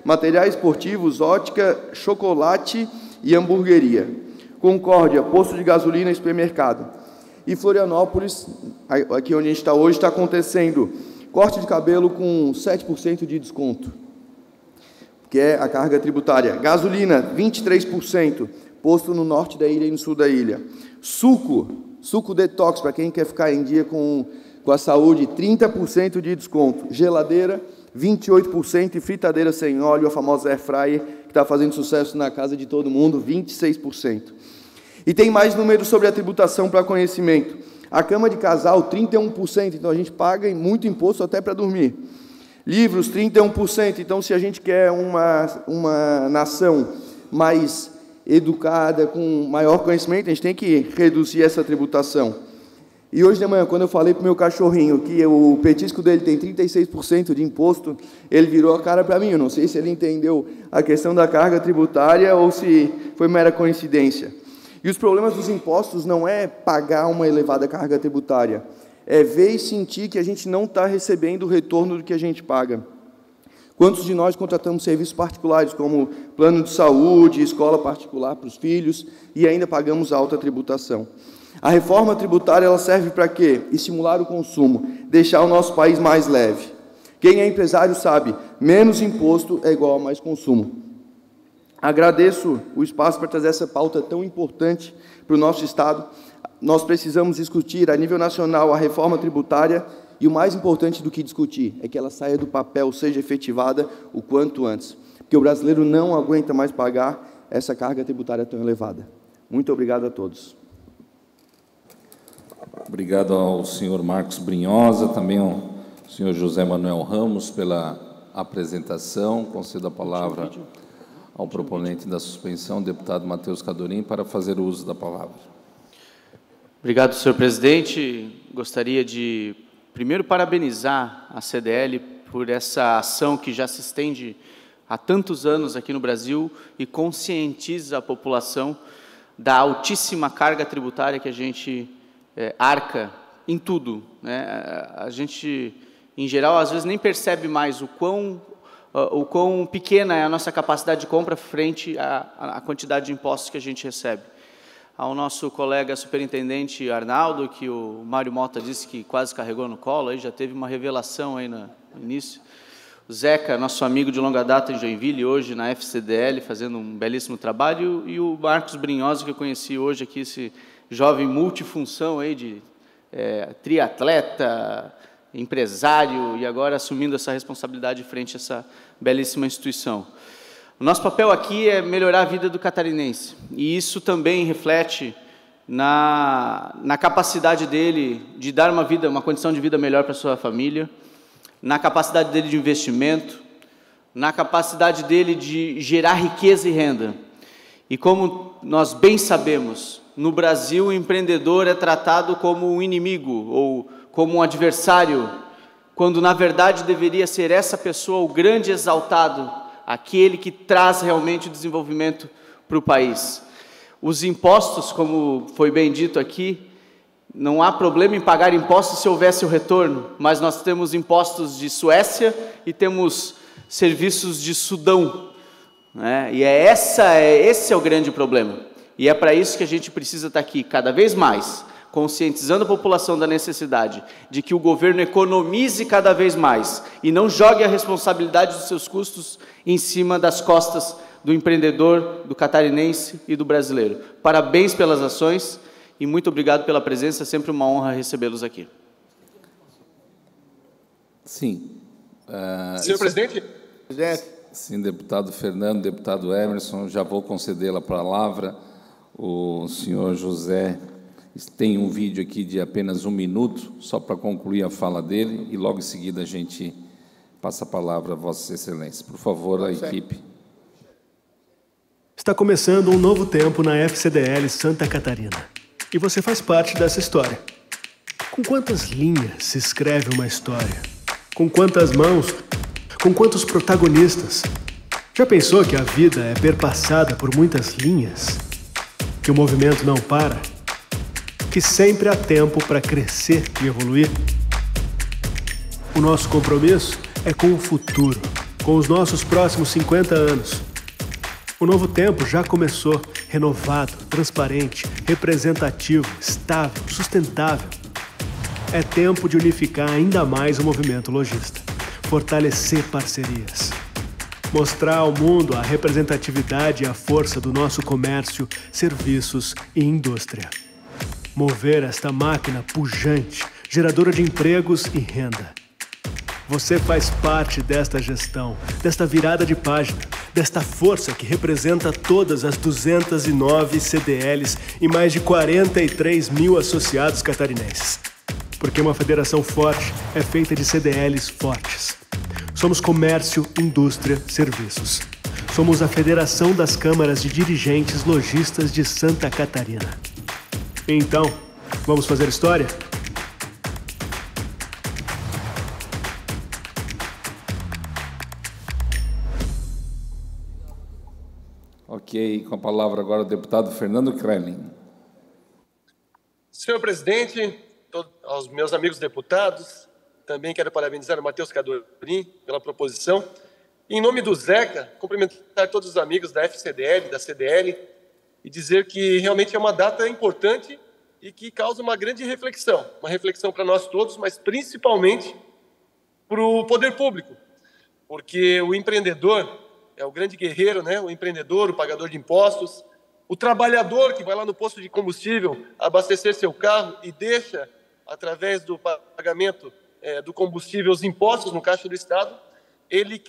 materiais esportivos, ótica, chocolate e hamburgueria. Concórdia, posto de gasolina e supermercado. E Florianópolis, aqui onde a gente está hoje, está acontecendo corte de cabelo com 7% de desconto, que é a carga tributária. Gasolina, 23%, posto no norte da ilha e no sul da ilha. Suco detox, para quem quer ficar em dia com a saúde, 30% de desconto. Geladeira, 28%, e fritadeira sem óleo, a famosa air fryer, que está fazendo sucesso na casa de todo mundo, 26%. E tem mais números sobre a tributação para conhecimento. A cama de casal, 31%, então a gente paga muito imposto até para dormir. Livros, 31%, então se a gente quer uma nação mais educada, com maior conhecimento, a gente tem que reduzir essa tributação. E hoje de manhã, quando eu falei para o meu cachorrinho que o petisco dele tem 36% de imposto, ele virou a cara para mim. Eu não sei se ele entendeu a questão da carga tributária ou se foi mera coincidência. E os problemas dos impostos não é pagar uma elevada carga tributária, é ver e sentir que a gente não está recebendo o retorno do que a gente paga. Quantos de nós contratamos serviços particulares, como plano de saúde, escola particular para os filhos, e ainda pagamos alta tributação? A reforma tributária ela serve para quê? Estimular o consumo, deixar o nosso país mais leve. Quem é empresário sabe, menos imposto é igual a mais consumo. Agradeço o espaço para trazer essa pauta tão importante para o nosso Estado. Nós precisamos discutir a nível nacional a reforma tributária e o mais importante do que discutir é que ela saia do papel, seja efetivada o quanto antes, porque o brasileiro não aguenta mais pagar essa carga tributária tão elevada. Muito obrigado a todos. Obrigado ao senhor Marcos Brinhosa, também ao senhor José Manuel Ramos pela apresentação. Concedo a palavra ao proponente da suspensão, deputado Matheus Cadorim, para fazer uso da palavra. Obrigado, senhor presidente. Gostaria de, primeiro, parabenizar a CDL por essa ação que já se estende há tantos anos aqui no Brasil e conscientiza a população da altíssima carga tributária que a gente arca em tudo, né? A gente, em geral, às vezes nem percebe mais o quão pequena é a nossa capacidade de compra frente à quantidade de impostos que a gente recebe. Ao nosso colega superintendente Arnaldo, que o Mário Mota disse que quase carregou no colo, aí já teve uma revelação aí no início. O Zeca, nosso amigo de longa data em Joinville, hoje na FCDL, fazendo um belíssimo trabalho, e o Marcos Brinhosa, que eu conheci hoje aqui, esse jovem multifunção aí de triatleta, empresário, e agora assumindo essa responsabilidade frente a essa belíssima instituição. O nosso papel aqui é melhorar a vida do catarinense, e isso também reflete na capacidade dele de dar uma condição de vida melhor para a sua família, na capacidade dele de investimento, na capacidade dele de gerar riqueza e renda. E como nós bem sabemos, no Brasil o empreendedor é tratado como um inimigo ou como um adversário, quando na verdade deveria ser essa pessoa o grande exaltado, aquele que traz realmente o desenvolvimento para o país. Os impostos, como foi bem dito aqui, não há problema em pagar impostos se houvesse o retorno, mas nós temos impostos de Suécia e temos serviços de Sudão, né? E esse é o grande problema. E é para isso que a gente precisa estar aqui cada vez mais, conscientizando a população da necessidade de que o governo economize cada vez mais e não jogue a responsabilidade dos seus custos em cima das costas do empreendedor, do catarinense e do brasileiro. Parabéns pelas ações e muito obrigado pela presença, é sempre uma honra recebê-los aqui. Sim. Senhor presidente? Sim, deputado Fernando, deputado Emerson, já vou conceder a palavra. O senhor José tem um vídeo aqui de apenas 1 minuto, só para concluir a fala dele, e logo em seguida a gente passa a palavra a Vossa Excelência. Por favor, a equipe. Está começando um novo tempo na FCDL Santa Catarina. E você faz parte dessa história. Com quantas linhas se escreve uma história? Com quantas mãos? Com quantos protagonistas? Já pensou que a vida é perpassada por muitas linhas? Que o movimento não para? Que sempre há tempo para crescer e evoluir? O nosso compromisso é com o futuro, com os nossos próximos 50 anos. O novo tempo já começou, renovado, transparente, representativo, estável, sustentável. É tempo de unificar ainda mais o movimento lojista, fortalecer parcerias, mostrar ao mundo a representatividade e a força do nosso comércio, serviços e indústria. Mover esta máquina pujante, geradora de empregos e renda. Você faz parte desta gestão, desta virada de página, desta força que representa todas as 209 CDLs e mais de 43 mil associados catarinenses. Porque uma federação forte é feita de CDLs fortes. Somos comércio, indústria, serviços. Somos a Federação das Câmaras de Dirigentes Lojistas de Santa Catarina. Então, vamos fazer história? Ok, com a palavra agora o deputado Fernando Krelin. Senhor presidente, aos meus amigos deputados, também quero parabenizar o Matheus Cadorim pela proposição. Em nome do Zeca, cumprimentar todos os amigos da FCDL, da CDL, e dizer que realmente é uma data importante e que causa uma grande reflexão. Uma reflexão para nós todos, mas principalmente para o poder público. Porque o empreendedor é o grande guerreiro, né? O empreendedor, o pagador de impostos, o trabalhador que vai lá no posto de combustível abastecer seu carro e deixa, através do pagamento do combustível, os impostos no caixa do Estado, ele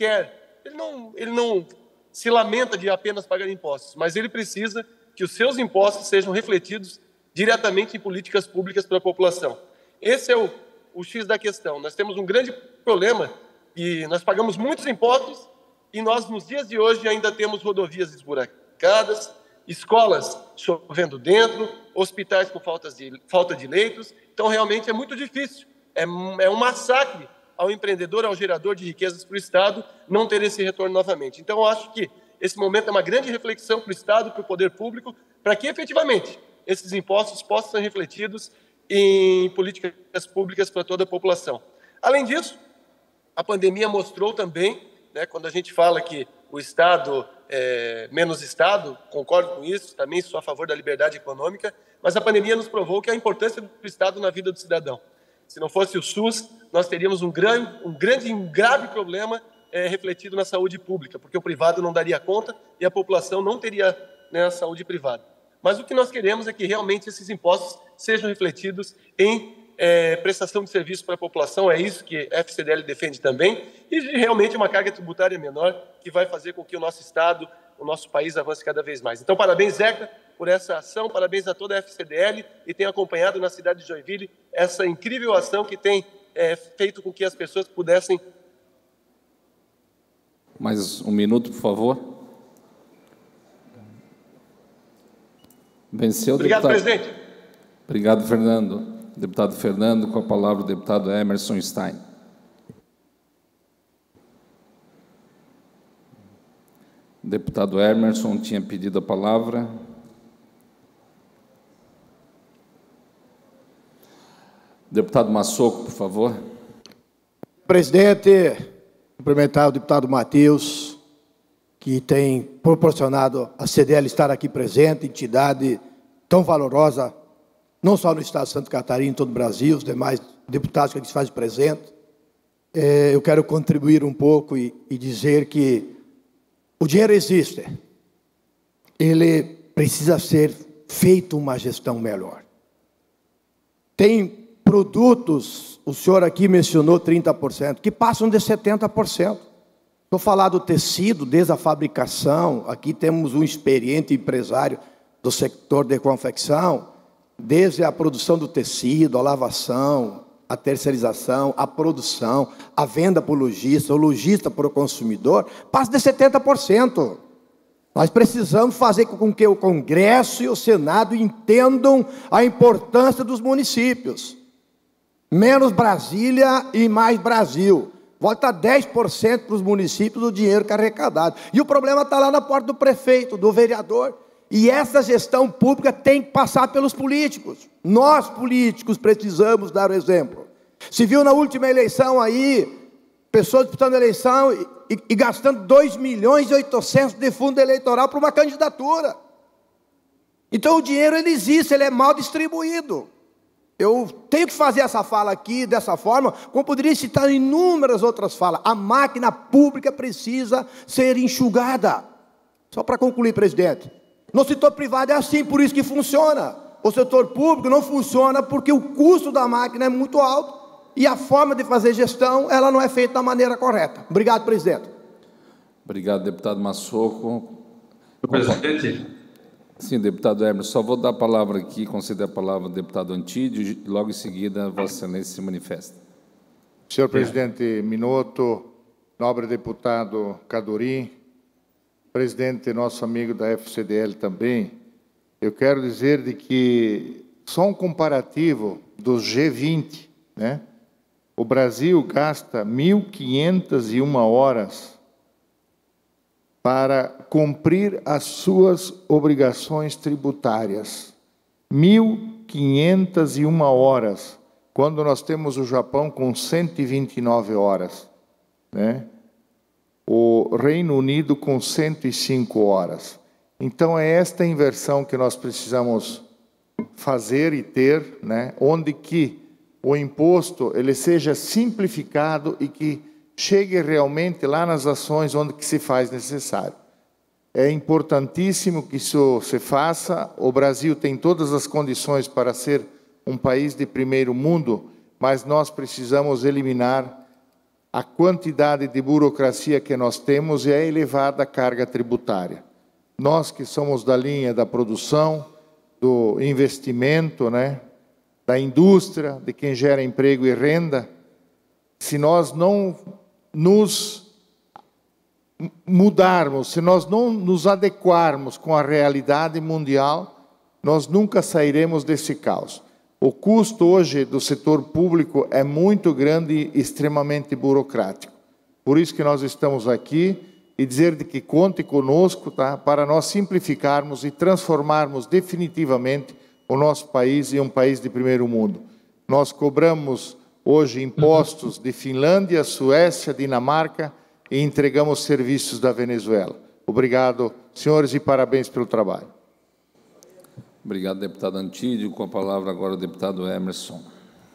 não se lamenta de apenas pagar impostos, mas ele precisa que os seus impostos sejam refletidos diretamente em políticas públicas para a população. Esse é o X da questão. Nós temos um grande problema e nós pagamos muitos impostos e nós, nos dias de hoje, ainda temos rodovias esburacadas, escolas chovendo dentro, hospitais com falta de leitos. Então, realmente, é muito difícil. É um massacre ao empreendedor, ao gerador de riquezas para o Estado, não ter esse retorno novamente. Então, eu acho que esse momento é uma grande reflexão para o Estado, para o poder público, para que, efetivamente, esses impostos possam ser refletidos em políticas públicas para toda a população. Além disso, a pandemia mostrou também, né, quando a gente fala que o Estado é menos Estado, concordo com isso, também sou a favor da liberdade econômica, mas a pandemia nos provou que a importância do Estado na vida do cidadão. Se não fosse o SUS, nós teríamos um grave problema refletido na saúde pública, porque o privado não daria conta e a população não teria, né, a saúde privada. Mas o que nós queremos é que realmente esses impostos sejam refletidos em prestação de serviço para a população, é isso que a FCDL defende também, e realmente uma carga tributária menor que vai fazer com que o nosso Estado, o nosso país avance cada vez mais. Então, parabéns, Zeca, por essa ação, parabéns a toda a FCDL e tenho acompanhado na cidade de Joinville essa incrível ação que tem feito com que as pessoas pudessem... Mais um minuto, por favor. Venceu, obrigado, deputado. presidente. Obrigado, Fernando. Deputado Fernando, com a palavra o deputado Emerson Stein. O deputado Emerson tinha pedido a palavra. Deputado Massoco, por favor. Presidente, cumprimentar o deputado Matheus, que tem proporcionado a CDL estar aqui presente, entidade tão valorosa, não só no estado de Santa Catarina, em todo o Brasil, os demais deputados que aqui se fazem presente. Eu quero contribuir um pouco e dizer que o dinheiro existe, ele precisa ser feito uma gestão melhor. Tem produtos, o senhor aqui mencionou 30%, que passam de 70%. Estou falando do tecido, desde a fabricação, aqui temos um experiente empresário do setor de confecção, desde a produção do tecido, a lavação, a terceirização, a produção, a venda para o lojista para o consumidor, passa de 70%. Nós precisamos fazer com que o Congresso e o Senado entendam a importância dos municípios. Menos Brasília e mais Brasil. Volta 10% para os municípios do dinheiro que é arrecadado. E o problema está lá na porta do prefeito, do vereador. E essa gestão pública tem que passar pelos políticos. Nós, políticos, precisamos dar o exemplo. Se viu na última eleição aí, Pessoas disputando eleição e gastando 2.800.000 de fundo eleitoral para uma candidatura. Então o dinheiro ele existe, ele é mal distribuído. Eu tenho que fazer essa fala aqui dessa forma, como poderia citar inúmeras outras falas. A máquina pública precisa ser enxugada. Só para concluir, presidente. No setor privado é assim, por isso que funciona. O setor público não funciona porque o custo da máquina é muito alto e a forma de fazer gestão, ela não é feita da maneira correta. Obrigado, presidente. Obrigado, deputado Massoco. Presidente. Sim, deputado Emerson, só vou dar a palavra aqui, conceder a palavra ao deputado Antídio, e logo em seguida, Vossa Excelência se manifesta. Senhor presidente Minotto, nobre deputado Cadorim, presidente nosso amigo da FCDL também, eu quero dizer de que só um comparativo dos G20, né? O Brasil gasta 1.501 horas para cumprir as suas obrigações tributárias. 1.501 horas, quando nós temos o Japão com 129 horas, né? O Reino Unido com 105 horas. Então, é esta inversão que nós precisamos fazer e ter, né? Onde que o imposto ele seja simplificado e que chegue realmente lá nas ações onde que se faz necessário. É importantíssimo que isso se faça. O Brasil tem todas as condições para ser um país de primeiro mundo, mas nós precisamos eliminar a quantidade de burocracia que nós temos e a elevada carga tributária. Nós que somos da linha da produção, do investimento, né, da indústria, de quem gera emprego e renda, se nós não nos mudarmos, se nós não nos adequarmos com a realidade mundial, nós nunca sairemos desse caos. O custo hoje do setor público é muito grande e extremamente burocrático. Por isso que nós estamos aqui e dizer de que conte conosco, tá, para nós simplificarmos e transformarmos definitivamente o nosso país em um país de primeiro mundo. Nós cobramos hoje impostos de Finlândia, Suécia, Dinamarca e entregamos serviços da Venezuela. Obrigado, senhores, e parabéns pelo trabalho. Obrigado, deputado Antídio. Com a palavra agora o deputado Emerson.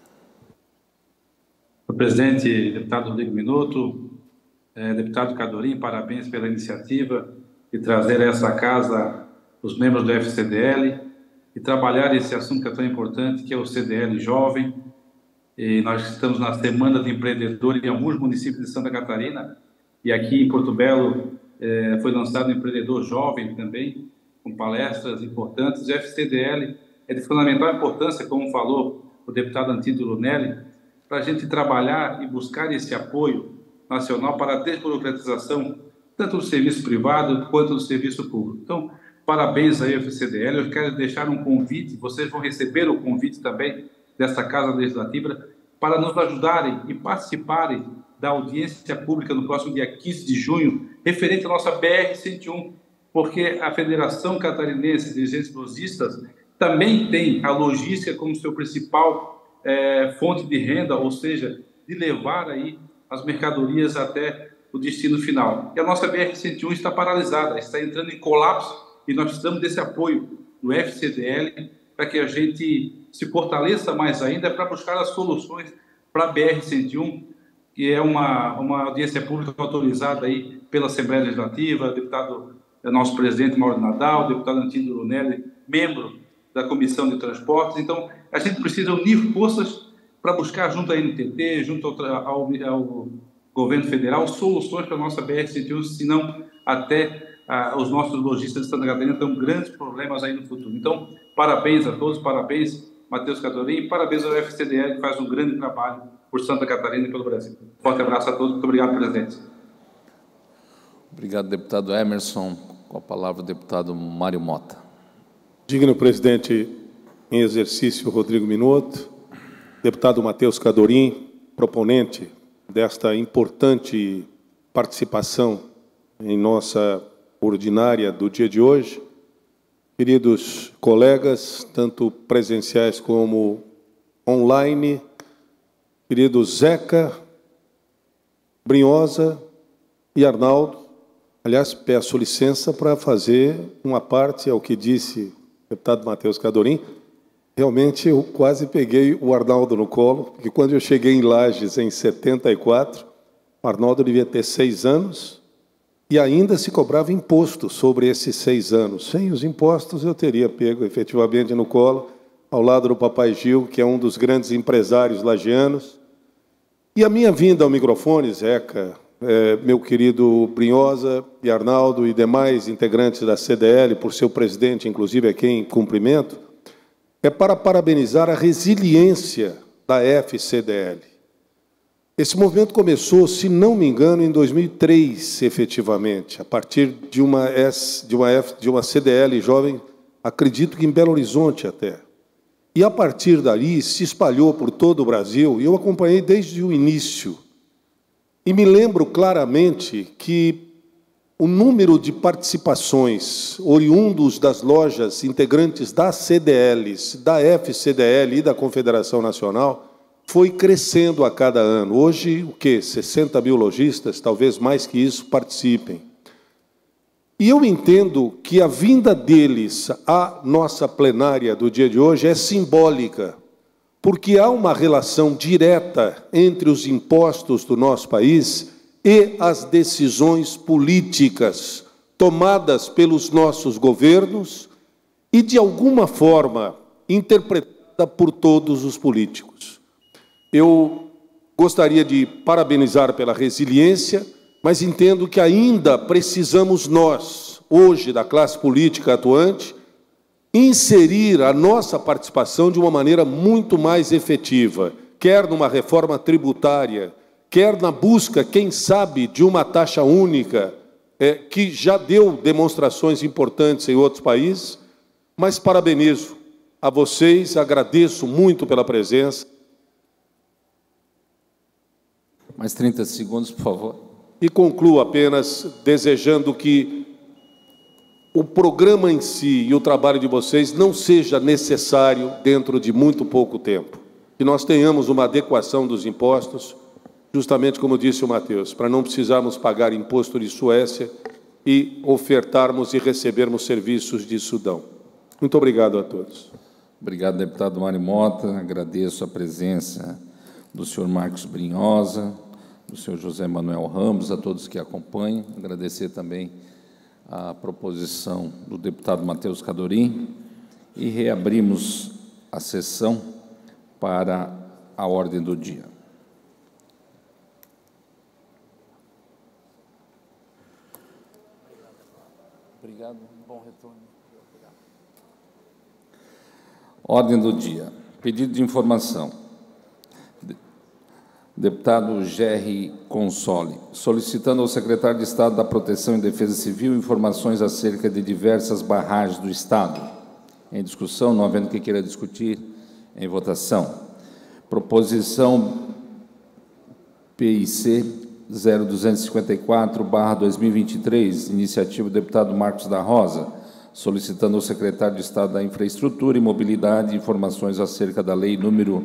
Presidente, deputado Rodrigo Minotto, deputado Cadorim, parabéns pela iniciativa de trazer a essa casa os membros do FCDL e trabalhar esse assunto que é tão importante, que é o CDL jovem. E nós estamos na Semana do Empreendedor em alguns municípios de Santa Catarina, e aqui em Porto Belo foi lançado um empreendedor jovem também, com palestras importantes. O FCDL é de fundamental importância, como falou o deputado Antídio Lunelli, para a gente trabalhar e buscar esse apoio nacional para a desburocratização, tanto do serviço privado quanto do serviço público. Então, parabéns aí ao FCDL. Eu quero deixar um convite, vocês vão receber o convite também dessa Casa Legislativa, para nos ajudarem e participarem da audiência pública no próximo dia 15 de junho, referente à nossa BR-101, porque a Federação Catarinense de Agentes Lojistas também tem a logística como seu principal fonte de renda, ou seja, de levar aí as mercadorias até o destino final. E a nossa BR-101 está paralisada, está entrando em colapso, e nós precisamos desse apoio do FCDL para que a gente se fortaleça mais ainda para buscar as soluções para a BR-101, que é uma audiência pública autorizada aí pela Assembleia Legislativa, deputado nosso presidente Mauro Nadal, deputado Antídio Lunelli, membro da Comissão de Transportes. Então, a gente precisa unir forças para buscar, junto à NTT, junto ao governo federal, soluções para a nossa BR-101, senão até os nossos lojistas de Santa Catarina estão grandes problemas aí no futuro. Então, parabéns a todos, parabéns, Matheus Cadorim, parabéns ao FCDL, que faz um grande trabalho por Santa Catarina e pelo Brasil. Forte abraço a todos, muito obrigado, presidente. Obrigado, deputado Emerson. Com a palavra, o deputado Mário Mota. Digno presidente em exercício Rodrigo Minotto, deputado Matheus Cadorim, proponente desta importante participação em nossa ordinária do dia de hoje, queridos colegas, tanto presenciais como online, querido Zeca, Brinhosa e Arnaldo. Aliás, peço licença para fazer uma parte ao que disse o deputado Matheus Cadorim. Realmente, eu quase peguei o Arnaldo no colo, porque quando eu cheguei em Lages, em 74, o Arnaldo devia ter 6 anos e ainda se cobrava imposto sobre esses 6 anos. Sem os impostos, eu teria pego efetivamente no colo, ao lado do papai Gil, que é um dos grandes empresários lagianos. E a minha vinda ao microfone, Zeca, meu querido Brinhosa e Arnaldo e demais integrantes da CDL, por seu presidente, inclusive, a quem cumprimento, é para parabenizar a resiliência da FCDL. Esse movimento começou, se não me engano, em 2003, efetivamente, a partir de uma CDL jovem, acredito que em Belo Horizonte até. E, a partir dali, se espalhou por todo o Brasil, e eu acompanhei desde o início. E me lembro claramente que o número de participações oriundos das lojas integrantes das CDLs, da FCDL e da Confederação Nacional foi crescendo a cada ano. Hoje, o quê? 60 mil lojistas, talvez mais que isso, participem. E eu entendo que a vinda deles à nossa plenária do dia de hoje é simbólica, porque há uma relação direta entre os impostos do nosso país e as decisões políticas tomadas pelos nossos governos e, de alguma forma, interpretada por todos os políticos. Eu gostaria de parabenizar pela resiliência, mas entendo que ainda precisamos nós, hoje, da classe política atuante, inserir a nossa participação de uma maneira muito mais efetiva, quer numa reforma tributária, quer na busca, quem sabe, de uma taxa única, que já deu demonstrações importantes em outros países, mas parabenizo a vocês, agradeço muito pela presença. Mais 30 segundos, por favor. E concluo apenas desejando que o programa em si e o trabalho de vocês não seja necessário dentro de muito pouco tempo. Que nós tenhamos uma adequação dos impostos, justamente como disse o Matheus, para não precisarmos pagar imposto de Suécia e ofertarmos e recebermos serviços de Sudão. Muito obrigado a todos. Obrigado, deputado Mário Mota. Agradeço a presença do senhor Marcos Brinhosa, do senhor José Manuel Ramos, a todos que acompanham. Agradecer também a proposição do deputado Matheus Cadorim e reabrimos a sessão para a ordem do dia. Obrigado, bom retorno. Ordem do dia. Pedido de informação. Deputado Gerry Consoli, solicitando ao secretário de Estado da Proteção e Defesa Civil informações acerca de diversas barragens do Estado. Em discussão, não havendo que queira discutir, em votação. Proposição PIC 0254/2023, iniciativa do deputado Marcos da Rosa, solicitando ao secretário de Estado da Infraestrutura e Mobilidade informações acerca da lei número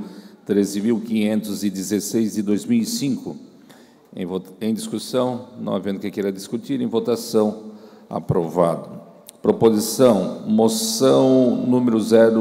13.516 de 2005. Em discussão, não havendo que queira discutir, em votação, aprovado. Proposição, moção número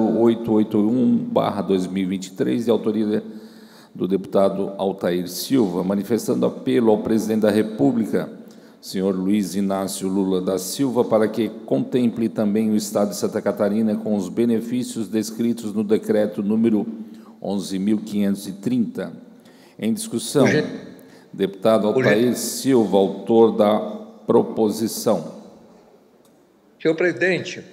0881/2023, de autoria do deputado Altair Silva, manifestando apelo ao presidente da República, senhor Luiz Inácio Lula da Silva, para que contemple também o Estado de Santa Catarina com os benefícios descritos no decreto número 11.530. Em discussão, deputado Altair Silva, autor da proposição. Senhor presidente,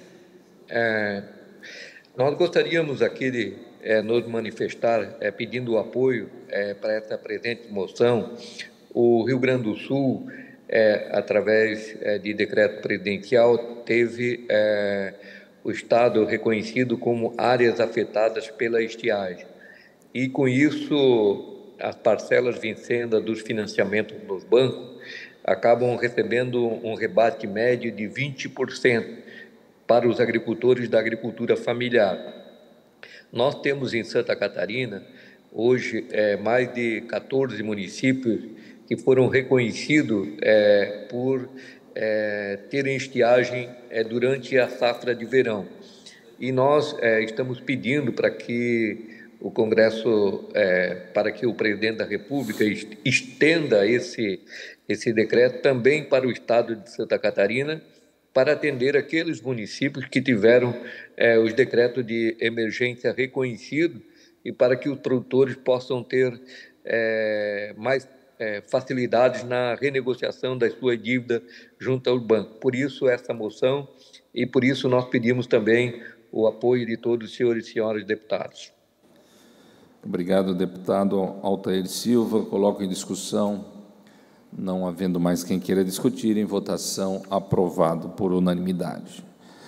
nós gostaríamos aqui de nos manifestar pedindo o apoio para essa presente moção. O Rio Grande do Sul, através de decreto presidencial, teve o Estado reconhecido como áreas afetadas pela estiagem. E, com isso, as parcelas vincendas dos financiamentos nos bancos acabam recebendo um rebate médio de 20% para os agricultores da agricultura familiar. Nós temos em Santa Catarina, hoje, mais de 14 municípios que foram reconhecidos por terem estiagem durante a safra de verão. E nós estamos pedindo para que o Congresso, para que o Presidente da República estenda esse decreto também para o Estado de Santa Catarina, para atender aqueles municípios que tiveram os decretos de emergência reconhecidos e para que os produtores possam ter mais facilidades na renegociação das suas dívidas junto ao banco. Por isso, essa moção, e por isso nós pedimos também o apoio de todos os senhores e senhoras deputados. Obrigado, deputado Altair Silva. Coloco em discussão, não havendo mais quem queira discutir, em votação, aprovado por unanimidade.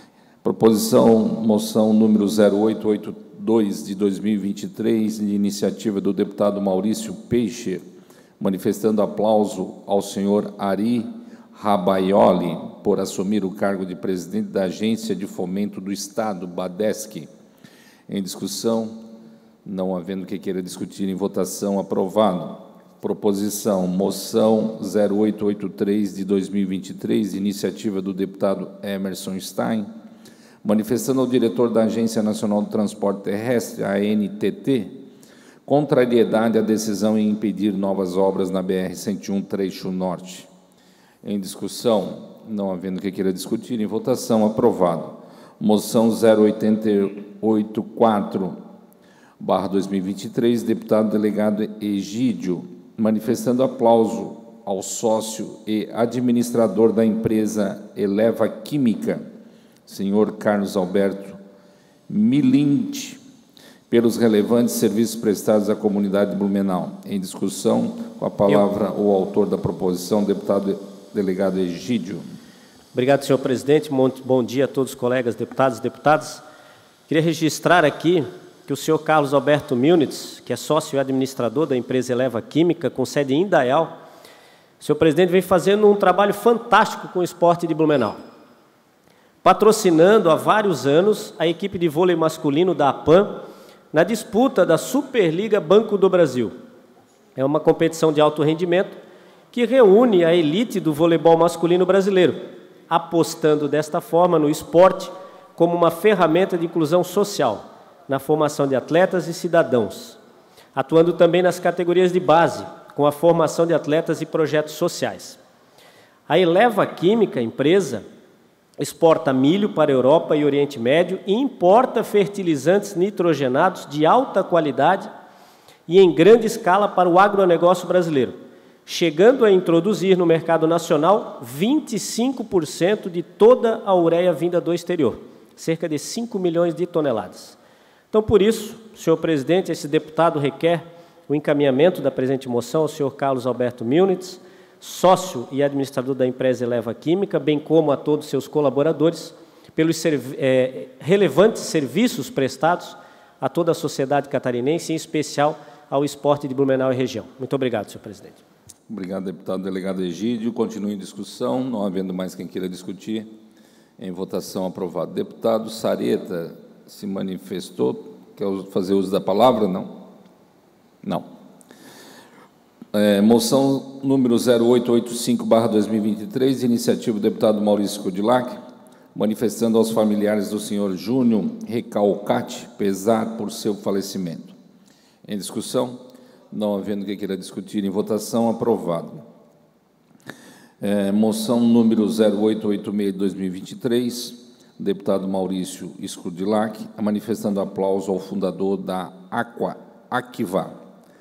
Moção número 0882 de 2023, de iniciativa do deputado Maurício Peixe, manifestando aplauso ao senhor Ari Rabaioli por assumir o cargo de presidente da Agência de Fomento do Estado, BADESC. Em discussão, não havendo que queira discutir, em votação, aprovado. Moção 0883 de 2023, de iniciativa do deputado Emerson Stein, manifestando ao diretor da Agência Nacional do Transporte Terrestre, ANTT, contrariedade à decisão em impedir novas obras na BR-101 trecho norte. Em discussão, não havendo que queira discutir, em votação, aprovado. Moção 0884/2023, deputado delegado Egídio, manifestando aplauso ao sócio e administrador da empresa Eleva Química, senhor Carlos Alberto Milinte, pelos relevantes serviços prestados à comunidade de Blumenau. Em discussão, com a palavra o autor da proposição, deputado delegado Egídio. Obrigado, senhor presidente. Bom dia a todos os colegas deputados e deputadas. Queria registrar aqui que o senhor Carlos Alberto Milnitz, que é sócio e administrador da empresa Eleva Química, com sede em Indaial, o senhor presidente vem fazendo um trabalho fantástico com o esporte de Blumenau, patrocinando há vários anos a equipe de vôlei masculino da APAM na disputa da Superliga Banco do Brasil. É uma competição de alto rendimento que reúne a elite do voleibol masculino brasileiro, apostando desta forma no esporte como uma ferramenta de inclusão social, na formação de atletas e cidadãos, atuando também nas categorias de base, com a formação de atletas e projetos sociais. A Eleva Química, empresa, exporta milho para a Europa e Oriente Médio e importa fertilizantes nitrogenados de alta qualidade e em grande escala para o agronegócio brasileiro, chegando a introduzir no mercado nacional 25% de toda a ureia vinda do exterior, cerca de 5 milhões de toneladas. Então, por isso, senhor presidente, esse deputado requer o encaminhamento da presente moção ao senhor Carlos Alberto Milnitz, sócio e administrador da empresa Eleva Química, bem como a todos seus colaboradores, pelos relevantes serviços prestados a toda a sociedade catarinense, em especial ao esporte de Blumenau e região. Muito obrigado, senhor presidente. Obrigado, deputado delegado Egídio. Continua em discussão, não havendo mais quem queira discutir. Em votação, aprovado. Deputado Sareta se manifestou. Quer fazer uso da palavra? Não. Não. Moção número 0885/2023, iniciativa do deputado Maurício Codilac, manifestando aos familiares do senhor Júnior Recalcati pesar por seu falecimento. Em discussão, não havendo quem queira discutir, em votação, aprovado. Moção número 0886/2023, deputado Maurício Scurdilac, manifestando aplauso ao fundador da Aqua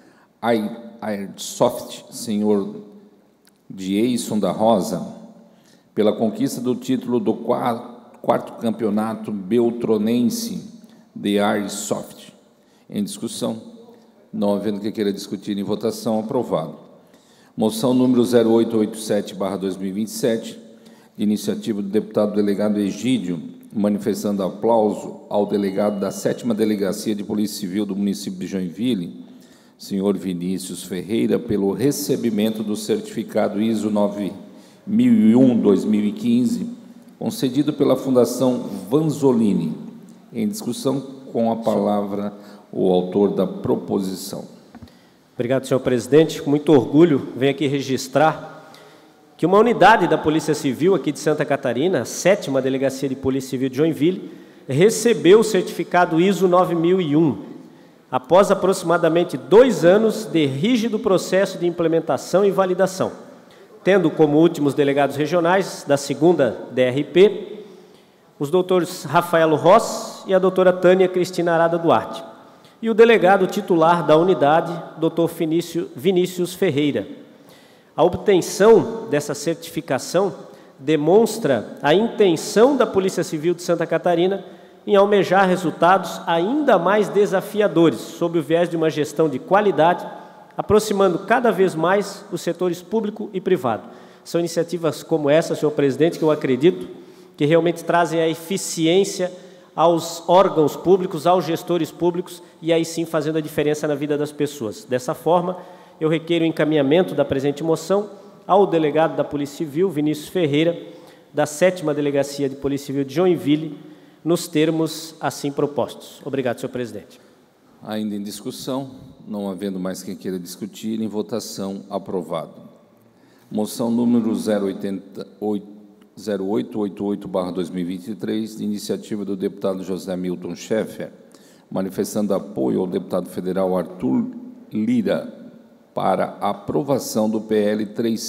Airsoft, senhor Dieison da Rosa, pela conquista do título do quarto campeonato beltronense de Airsoft. Em discussão, não havendo que queira discutir, em votação, aprovado. Moção número 0887/2027, de iniciativa do deputado delegado Egídio, manifestando aplauso ao delegado da 7ª Delegacia de Polícia Civil do município de Joinville, senhor Vinícius Ferreira, pelo recebimento do certificado ISO 9001-2015, concedido pela Fundação Vanzolini. Em discussão, com a palavra o autor da proposição. Obrigado, senhor presidente. Com muito orgulho, venho aqui registrar que uma unidade da Polícia Civil aqui de Santa Catarina, a 7ª Delegacia de Polícia Civil de Joinville, recebeu o certificado ISO 9001, após aproximadamente 2 anos de rígido processo de implementação e validação, tendo como últimos delegados regionais da 2ª DRP, os doutores Rafaelo Ross e a doutora Tânia Cristina Arada Duarte, e o delegado titular da unidade, doutor Vinícius Ferreira. A obtenção dessa certificação demonstra a intenção da Polícia Civil de Santa Catarina em almejar resultados ainda mais desafiadores, sob o viés de uma gestão de qualidade, aproximando cada vez mais os setores público e privado. São iniciativas como essa, senhor presidente, que eu acredito que realmente trazem a eficiência aos órgãos públicos, aos gestores públicos, e aí sim fazendo a diferença na vida das pessoas. Dessa forma, eu requeiro o encaminhamento da presente moção ao delegado da Polícia Civil, Vinícius Ferreira, da 7ª Delegacia de Polícia Civil de Joinville, nos termos assim propostos. Obrigado, senhor presidente. Ainda em discussão, não havendo mais quem queira discutir, em votação, aprovado. Moção número 0888/2023, de iniciativa do deputado José Milton Schaeffer, manifestando apoio ao deputado federal Arthur Lira para a aprovação do PL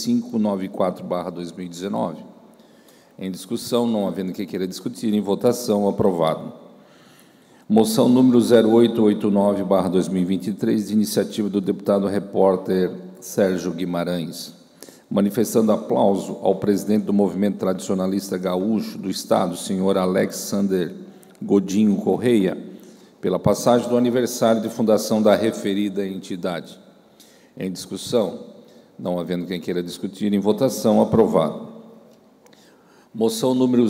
3594/2019. Em discussão, não havendo quem queira discutir, em votação, aprovado. Moção número 0889/2023, de iniciativa do deputado repórter Sérgio Guimarães, manifestando aplauso ao presidente do Movimento Tradicionalista Gaúcho do Estado, senhor Alexander Godinho Correia, pela passagem do aniversário de fundação da referida entidade. Em discussão, não havendo quem queira discutir, em votação, aprovado. Moção número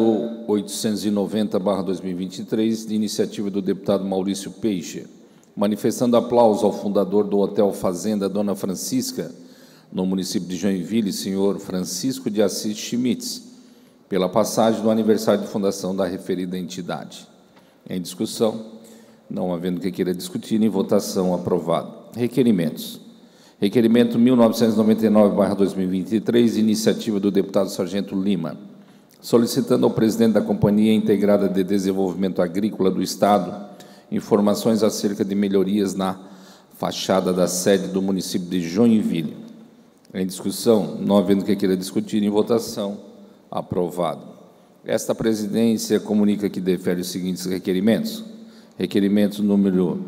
0890/2023, de iniciativa do deputado Maurício Peixe, manifestando aplauso ao fundador do Hotel Fazenda Dona Francisca, no município de Joinville, senhor Francisco de Assis Schmitz, pela passagem do aniversário de fundação da referida entidade. Em discussão, não havendo quem queira discutir, em votação, aprovado. Requerimentos. Requerimento 1999/2023, iniciativa do deputado Sargento Lima, solicitando ao presidente da Companhia Integrada de Desenvolvimento Agrícola do Estado informações acerca de melhorias na fachada da sede do município de Joinville. Em discussão, não havendo quem queira discutir, em votação, aprovado. Esta presidência comunica que defere os seguintes requerimentos. Requerimento número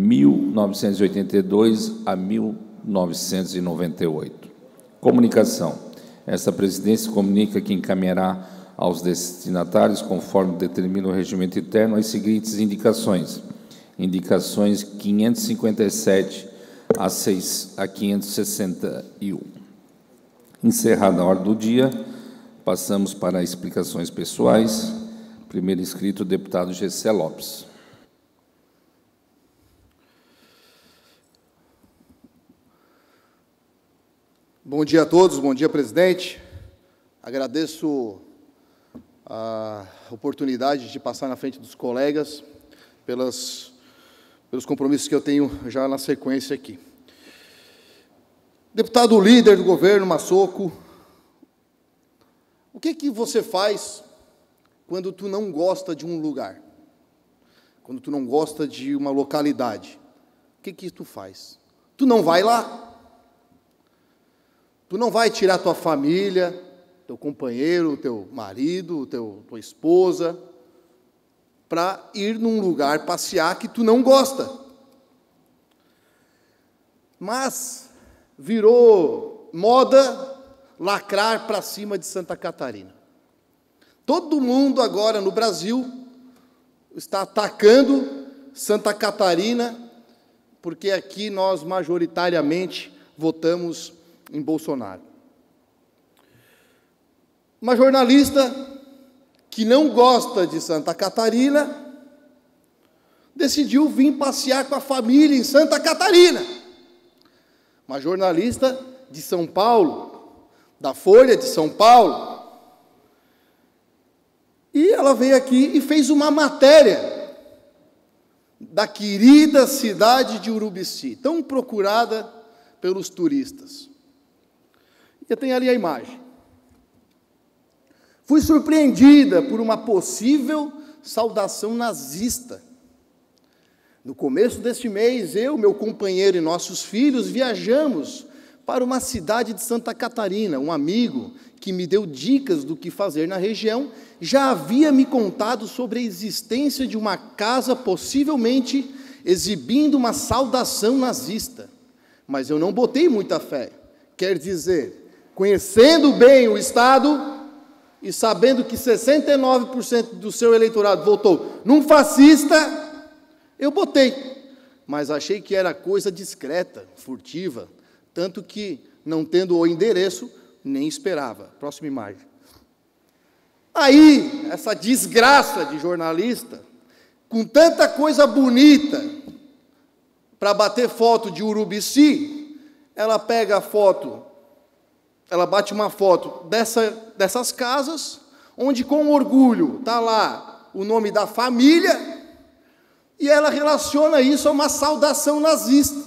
1982 a 1998. Comunicação. Esta presidência comunica que encaminhará aos destinatários, conforme determina o regimento interno, as seguintes indicações. Indicações 557 a 561. Encerrada a ordem do dia, passamos para explicações pessoais. Primeiro inscrito, o deputado Gessé Lopes. Bom dia a todos, bom dia, presidente. Agradeço a oportunidade de passar na frente dos colegas pelos compromissos que eu tenho já na sequência aqui. Deputado líder do governo, Massoco, o que você faz quando tu não gosta de um lugar? Quando tu não gosta de uma localidade? O que tu faz? Tu não vai lá? Tu não vai tirar tua família, teu companheiro, teu marido, tua esposa, para ir num lugar passear que tu não gosta. Mas virou moda lacrar para cima de Santa Catarina. Todo mundo agora no Brasil está atacando Santa Catarina, porque aqui nós majoritariamente votamos em Bolsonaro. Uma jornalista que não gosta de Santa Catarina decidiu vir passear com a família em Santa Catarina. Uma jornalista de São Paulo, da Folha de São Paulo. E ela veio aqui e fez uma matéria da querida cidade de Urubici, tão procurada pelos turistas. E tem ali a imagem. Fui surpreendida por uma possível saudação nazista. No começo deste mês, eu, meu companheiro e nossos filhos viajamos para uma cidade de Santa Catarina. Um amigo que me deu dicas do que fazer na região já havia me contado sobre a existência de uma casa possivelmente exibindo uma saudação nazista. Mas eu não botei muita fé. Quer dizer, conhecendo bem o Estado e sabendo que 69% do seu eleitorado votou num fascista, eu botei. Mas achei que era coisa discreta, furtiva, tanto que, não tendo o endereço, nem esperava. Próxima imagem. Aí, essa desgraça de jornalista, com tanta coisa bonita para bater foto de Urubici, ela pega a foto, ela bate uma foto dessas casas, onde com orgulho está lá o nome da família, e ela relaciona isso a uma saudação nazista.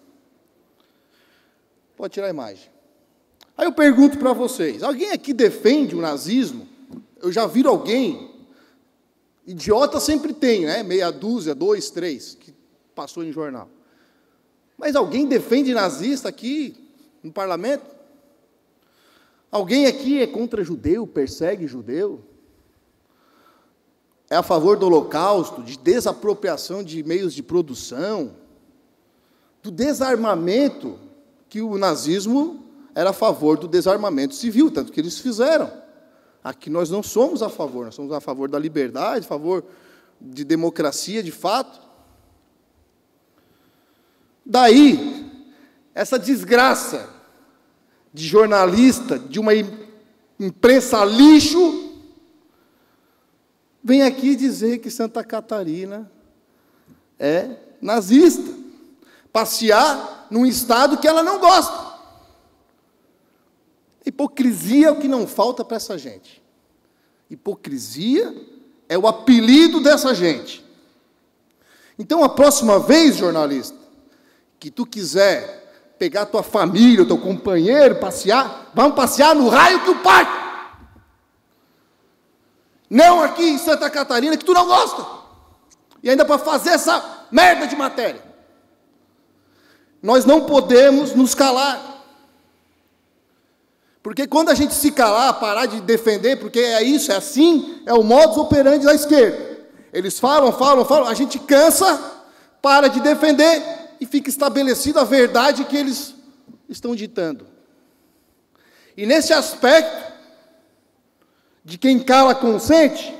Pode tirar a imagem. Aí eu pergunto para vocês, alguém aqui defende o nazismo? Eu já vi alguém, idiota sempre tem, né? Meia dúzia, 2, 3, que passou em jornal. Mas alguém defende nazista aqui no parlamento? Alguém aqui é contra judeu, persegue judeu? É a favor do holocausto, de desapropriação de meios de produção, do desarmamento, que o nazismo era a favor do desarmamento civil, tanto que eles fizeram. Aqui nós não somos a favor, nós somos a favor da liberdade, a favor de democracia de fato. Daí, essa desgraça de jornalista, de uma imprensa lixo, vem aqui dizer que Santa Catarina é nazista, passear num estado que ela não gosta. Hipocrisia é o que não falta para essa gente. Hipocrisia é o apelido dessa gente. Então, a próxima vez, jornalista, que tu quiser pegar tua família, o teu companheiro, passear, vamos passear no raio que o parque. Não aqui em Santa Catarina, que tu não gosta. E ainda para fazer essa merda de matéria. Nós não podemos nos calar. Porque quando a gente se calar, parar de defender, porque é isso, é assim, é o modus operandi da esquerda. Eles falam, a gente cansa, para de defender e fica estabelecida a verdade que eles estão ditando. E nesse aspecto, de quem cala consente,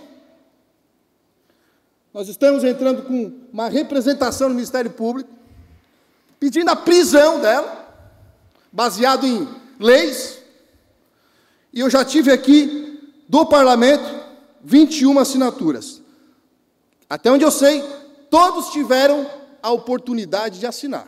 nós estamos entrando com uma representação no Ministério Público, pedindo a prisão dela, baseado em leis, e eu já tive aqui, do Parlamento, 21 assinaturas. Até onde eu sei, todos tiveram a oportunidade de assinar.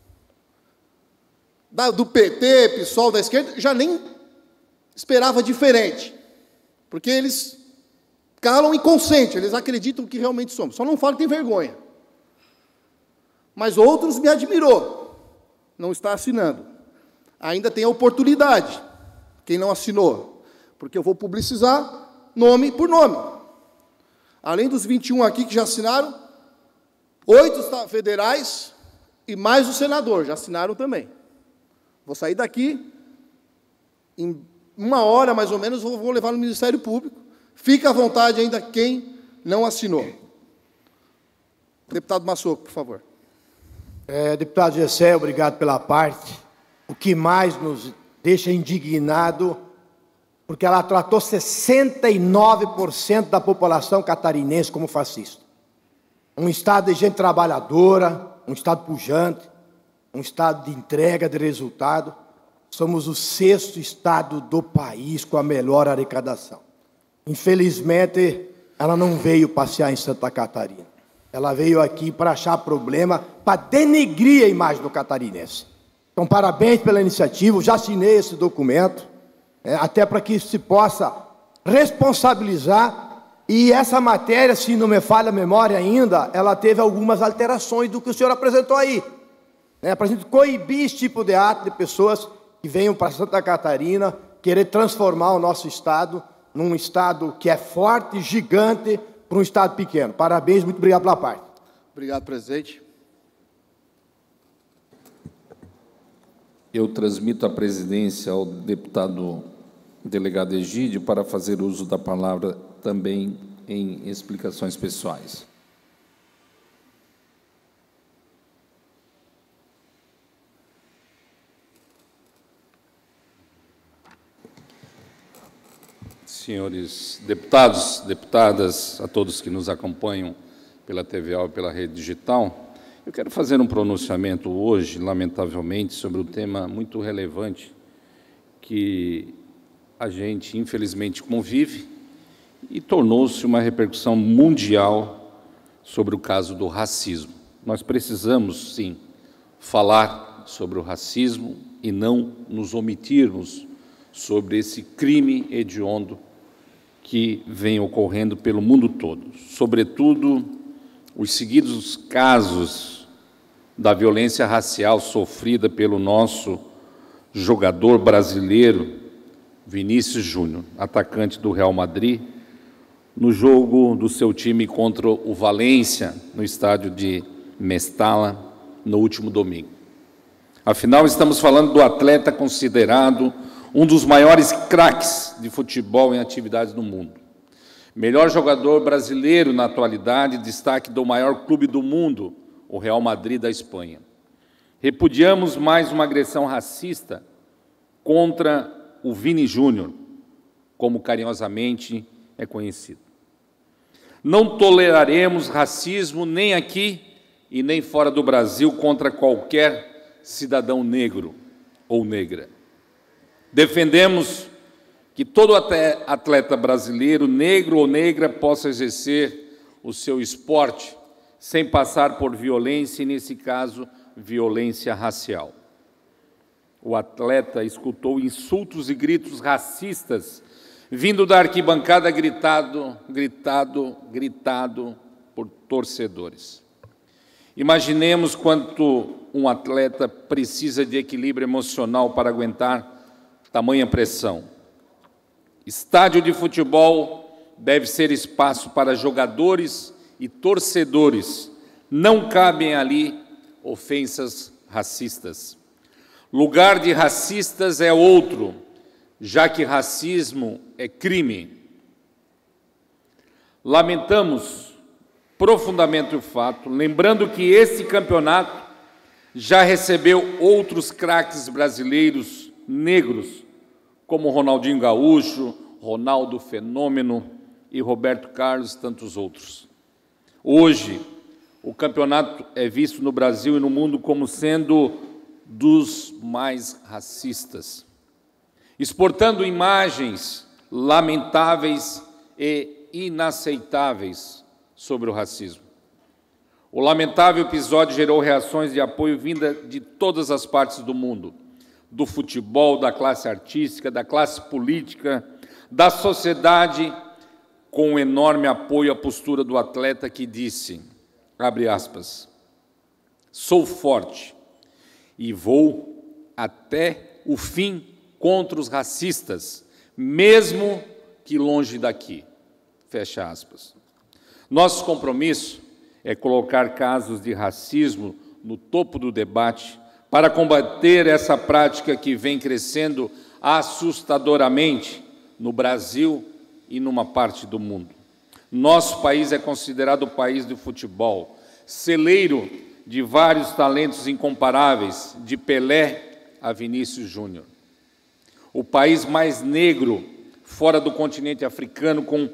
Do PT, PSOL, da esquerda, já nem esperava diferente. Porque eles calam e consentem, eles acreditam que realmente somos. Só não falam que tem vergonha. Mas outros me admirou. Não está assinando. Ainda tem a oportunidade. Quem não assinou. Porque eu vou publicizar nome por nome. Além dos 21 aqui que já assinaram, 8 federais e mais o senador já assinaram também. Vou sair daqui em 1 hora, mais ou menos, vou levar no Ministério Público. Fica à vontade ainda quem não assinou. Deputado Massoco, por favor. Deputado Gessé, obrigado pela parte. O que mais nos deixa indignado, porque ela tratou 69% da população catarinense como fascista. Um estado de gente trabalhadora, um estado pujante, um estado de entrega de resultado. Somos o 6º estado do país com a melhor arrecadação. Infelizmente, ela não veio passear em Santa Catarina. Ela veio aqui para achar problema, para denegrir a imagem do catarinense. Então, parabéns pela iniciativa, já assinei esse documento, até para que se possa responsabilizar E essa matéria, se não me falha a memória ainda, ela teve algumas alterações do que o senhor apresentou aí. Para a gente coibir esse tipo de ato de pessoas que venham para Santa Catarina querer transformar o nosso estado num estado que é forte, gigante, para um estado pequeno. Parabéns, muito obrigado pela parte. Obrigado, presidente. Eu transmito a presidência ao deputado delegado Egídio para fazer uso da palavra também em explicações pessoais. Senhores deputados, deputadas, a todos que nos acompanham pela TVA ou pela rede digital, eu quero fazer um pronunciamento hoje, lamentavelmente, sobre um tema muito relevante que a gente, infelizmente, convive e tornou-se uma repercussão mundial sobre o caso do racismo. Nós precisamos, sim, falar sobre o racismo e não nos omitirmos sobre esse crime hediondo que vem ocorrendo pelo mundo todo. Sobretudo, os seguidos casos da violência racial sofrida pelo nosso jogador brasileiro, Vinícius Júnior, atacante do Real Madrid, no jogo do seu time contra o Valência, no estádio de Mestalla, no último domingo. Afinal, estamos falando do atleta considerado um dos maiores craques de futebol em atividades no mundo. Melhor jogador brasileiro na atualidade, destaque do maior clube do mundo, o Real Madrid da Espanha. Repudiamos mais uma agressão racista contra o Vini Júnior, como carinhosamente é conhecido. Não toleraremos racismo nem aqui e nem fora do Brasil contra qualquer cidadão negro ou negra. Defendemos que todo atleta brasileiro, negro ou negra, possa exercer o seu esporte sem passar por violência, e, nesse caso, violência racial. O atleta escutou insultos e gritos racistas vindo da arquibancada gritado por torcedores. Imaginemos quanto um atleta precisa de equilíbrio emocional para aguentar tamanha pressão. Estádio de futebol deve ser espaço para jogadores e torcedores. Não cabem ali ofensas racistas. Lugar de racistas é outro, já que racismo é crime. Lamentamos profundamente o fato, lembrando que esse campeonato já recebeu outros craques brasileiros negros, como Ronaldinho Gaúcho, Ronaldo Fenômeno e Roberto Carlos, e tantos outros. Hoje, o campeonato é visto no Brasil e no mundo como sendo dos mais racistas, exportando imagens lamentáveis e inaceitáveis sobre o racismo. O lamentável episódio gerou reações de apoio vinda de todas as partes do mundo, do futebol, da classe artística, da classe política, da sociedade, com um enorme apoio à postura do atleta que disse, abre aspas, sou forte e vou até o fim contra os racistas, mesmo que longe daqui, fecha aspas. Nosso compromisso é colocar casos de racismo no topo do debate para combater essa prática que vem crescendo assustadoramente no Brasil e numa parte do mundo. Nosso país é considerado o país do futebol, celeiro de vários talentos incomparáveis, de Pelé a Vinícius Júnior. O país mais negro fora do continente africano, com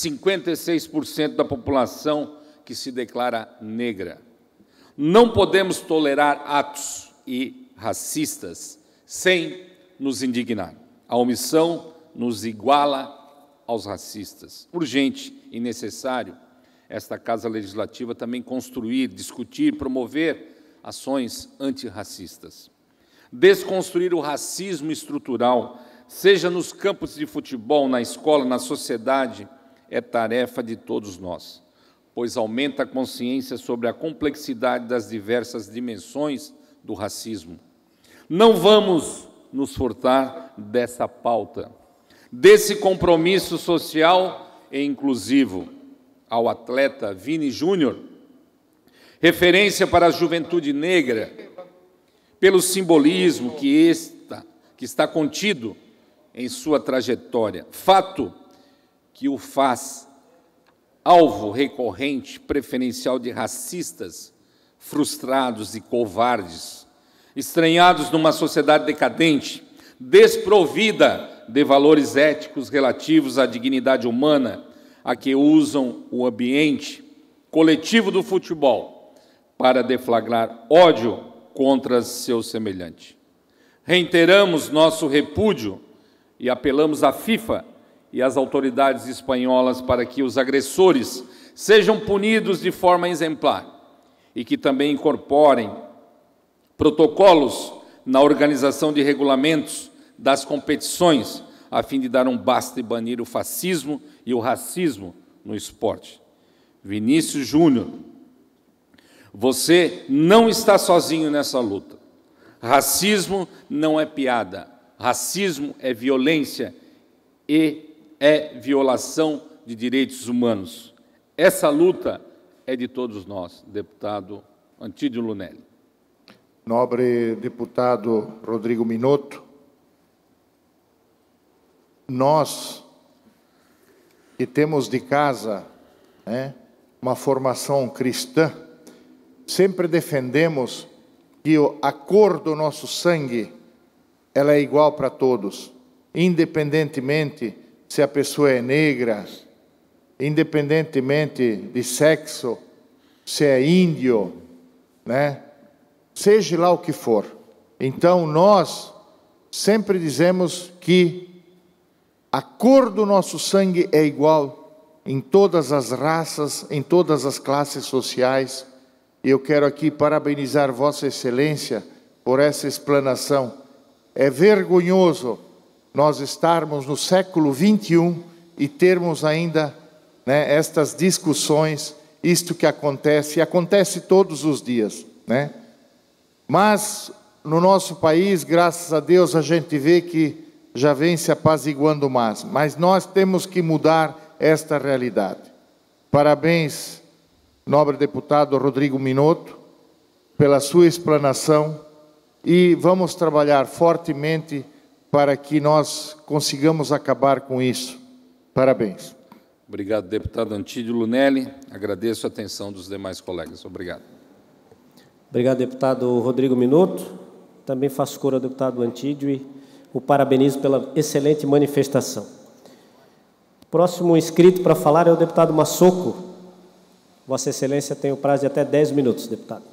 56% da população que se declara negra. Não podemos tolerar atos racistas sem nos indignar. A omissão nos iguala aos racistas. Urgente e necessário esta Casa Legislativa também construir, discutir, promover ações antirracistas. Desconstruir o racismo estrutural, seja nos campos de futebol, na escola, na sociedade, é tarefa de todos nós, pois aumenta a consciência sobre a complexidade das diversas dimensões do racismo. Não vamos nos furtar dessa pauta, desse compromisso social e inclusivo. Ao atleta Vini Júnior, referência para a juventude negra, pelo simbolismo que está contido em sua trajetória, fato que o faz alvo recorrente, preferencial de racistas, frustrados e covardes, estranhados numa sociedade decadente, desprovida de valores éticos relativos à dignidade humana, a que usam o ambiente coletivo do futebol para deflagrar ódio contra seu semelhante. Reiteramos nosso repúdio e apelamos à FIFA e às autoridades espanholas para que os agressores sejam punidos de forma exemplar e que também incorporem protocolos na organização de regulamentos das competições, a fim de dar um basta e banir o fascismo e o racismo no esporte. Vinícius Júnior, você não está sozinho nessa luta. Racismo não é piada. Racismo é violência e é violação de direitos humanos. Essa luta é de todos nós, deputado Antídio Lunelli. Nobre deputado Rodrigo Minotto, nós que temos de casa, né, uma formação cristã, sempre defendemos que a cor do nosso sangue ela é igual para todos, independentemente se a pessoa é negra, independentemente de sexo, se é índio, né? Seja lá o que for. Então, nós sempre dizemos que a cor do nosso sangue é igual em todas as raças, em todas as classes sociais. E eu quero aqui parabenizar Vossa Excelência por essa explanação. É vergonhoso nós estarmos no século XXI e termos ainda, né, estas discussões, isto que acontece, e acontece todos os dias, né? Mas no nosso país, graças a Deus, a gente vê que já vem se apaziguando mais, mas nós temos que mudar esta realidade. Parabéns, nobre deputado Rodrigo Minotto, pela sua explanação, e vamos trabalhar fortemente para que nós consigamos acabar com isso. Parabéns. Obrigado, deputado Antídio Lunelli. Agradeço a atenção dos demais colegas. Obrigado. Obrigado, deputado Rodrigo Minotto. Também faço coro ao deputado Antídio e o parabenizo pela excelente manifestação. Próximo inscrito para falar é o deputado Massoco. Vossa Excelência tem o prazo de até 10 minutos, deputado.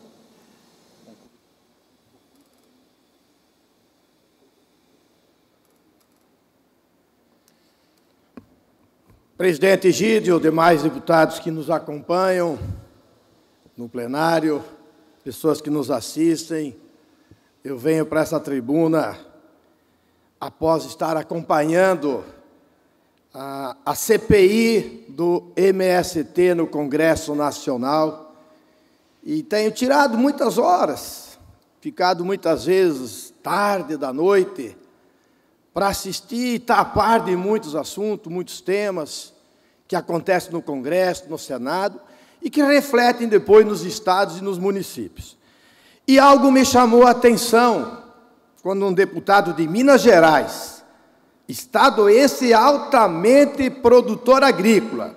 Presidente Egídio, demais deputados que nos acompanham no plenário, pessoas que nos assistem, eu venho para essa tribuna após estar acompanhando a CPI do MST no Congresso Nacional e tenho tirado muitas horas, ficado muitas vezes tarde da noite para assistir e estar a par de muitos assuntos, muitos temas que acontecem no Congresso, no Senado e que refletem depois nos estados e nos municípios. E algo me chamou a atenção quando um deputado de Minas Gerais, estado esse altamente produtor agrícola,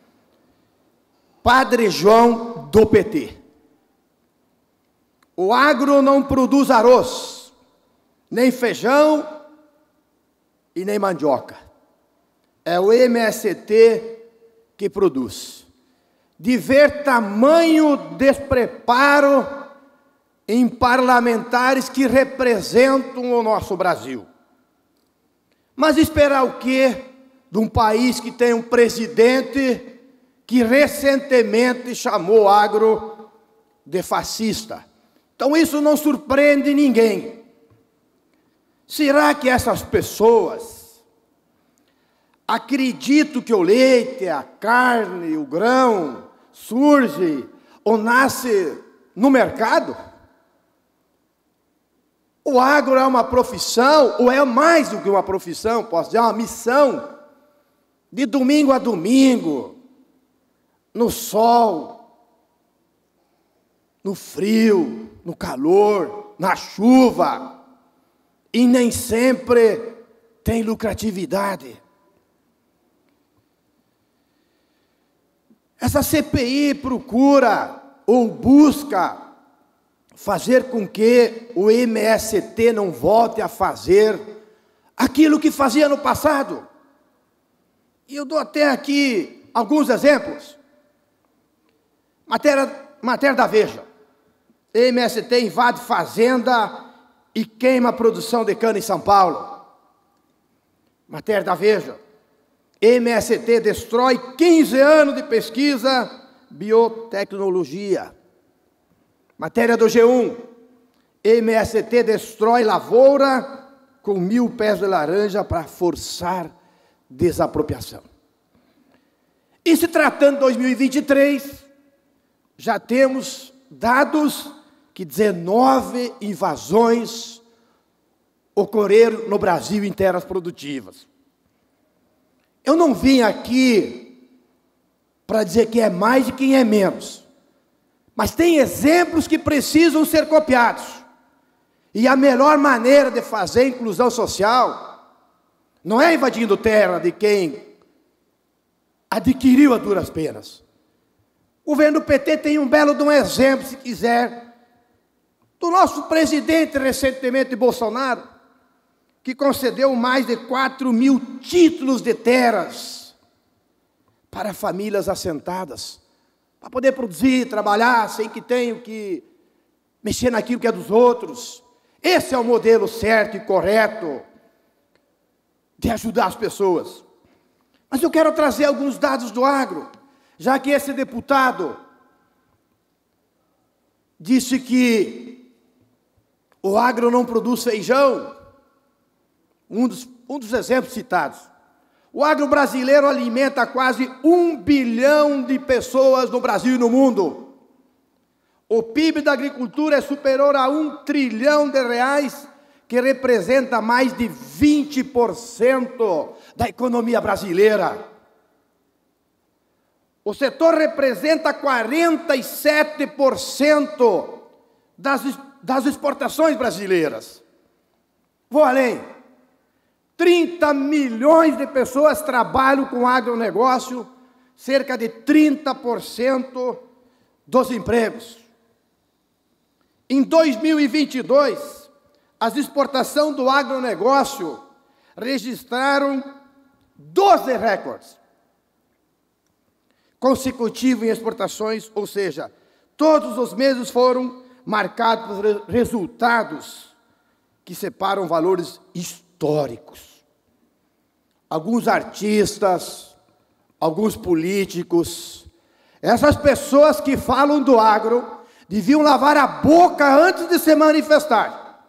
Padre João do PT. O agro não produz arroz, nem feijão e nem mandioca. É o MST que produz. De ver tamanho despreparo em parlamentares que representam o nosso Brasil. Mas esperar o quê de um país que tem um presidente que recentemente chamou o agro de fascista? Então isso não surpreende ninguém. Será que essas pessoas acredito que o leite, a carne, o grão surge ou nasce no mercado? O agro é uma profissão, ou é mais do que uma profissão, posso dizer, é uma missão, de domingo a domingo, no sol, no frio, no calor, na chuva, e nem sempre tem lucratividade. Essa CPI procura ou busca fazer com que o MST não volte a fazer aquilo que fazia no passado. E eu dou até aqui alguns exemplos. Matéria da Veja. MST invade fazenda e queima a produção de cana em São Paulo. Matéria da Veja. MST destrói 15 anos de pesquisa, biotecnologia. Matéria do G1. MST destrói lavoura com 1000 pés de laranja para forçar desapropriação. E se tratando de 2023, já temos dados que 19 invasões ocorreram no Brasil em terras produtivas. Eu não vim aqui para dizer quem é mais e quem é menos. Mas tem exemplos que precisam ser copiados. E a melhor maneira de fazer inclusão social não é invadindo terra de quem adquiriu a duras penas. O governo PT tem um belo de um exemplo, se quiser, do nosso presidente recentemente, Bolsonaro, que concedeu mais de 4.000 títulos de terras para famílias assentadas, para poder produzir, trabalhar, sem que tenham que mexer naquilo que é dos outros. Esse é o modelo certo e correto de ajudar as pessoas. Mas eu quero trazer alguns dados do agro, já que esse deputado disse que o agro não produz feijão, um dos exemplos citados. O agro brasileiro alimenta quase 1 bilhão de pessoas no Brasil e no mundo. O PIB da agricultura é superior a R$1 trilhão, que representa mais de 20% da economia brasileira. O setor representa 47% das exportações brasileiras. Vou além. 30 milhões de pessoas trabalham com agronegócio, cerca de 30% dos empregos. Em 2022, as exportações do agronegócio registraram 12 recordes consecutivos em exportações, ou seja, todos os meses foram marcados por resultados que separam valores históricos. Alguns artistas, alguns políticos, essas pessoas que falam do agro, deviam lavar a boca antes de se manifestar.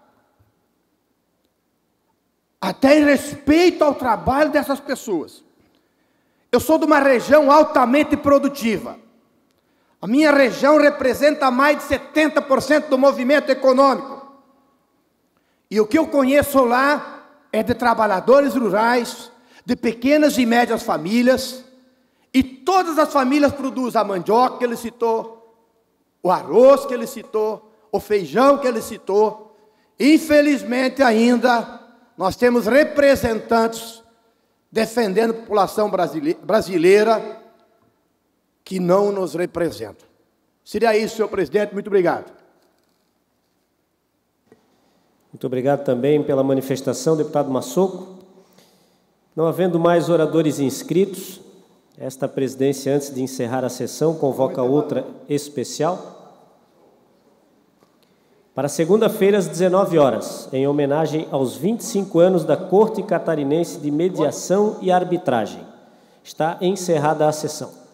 Até em respeito ao trabalho dessas pessoas. Eu sou de uma região altamente produtiva. A minha região representa mais de 70% do movimento econômico. E o que eu conheço lá é de trabalhadores rurais, de pequenas e médias famílias, e todas as famílias produzem a mandioca que ele citou, o arroz que ele citou, o feijão que ele citou. Infelizmente ainda nós temos representantes defendendo a população brasileira que não nos representam. Seria isso, senhor presidente. Muito obrigado. Muito obrigado também pela manifestação, deputado Massoco. Não havendo mais oradores inscritos, esta presidência, antes de encerrar a sessão, convoca outra especial para segunda-feira, às 19 horas, em homenagem aos 25 anos da Corte Catarinense de Mediação e Arbitragem. Está encerrada a sessão.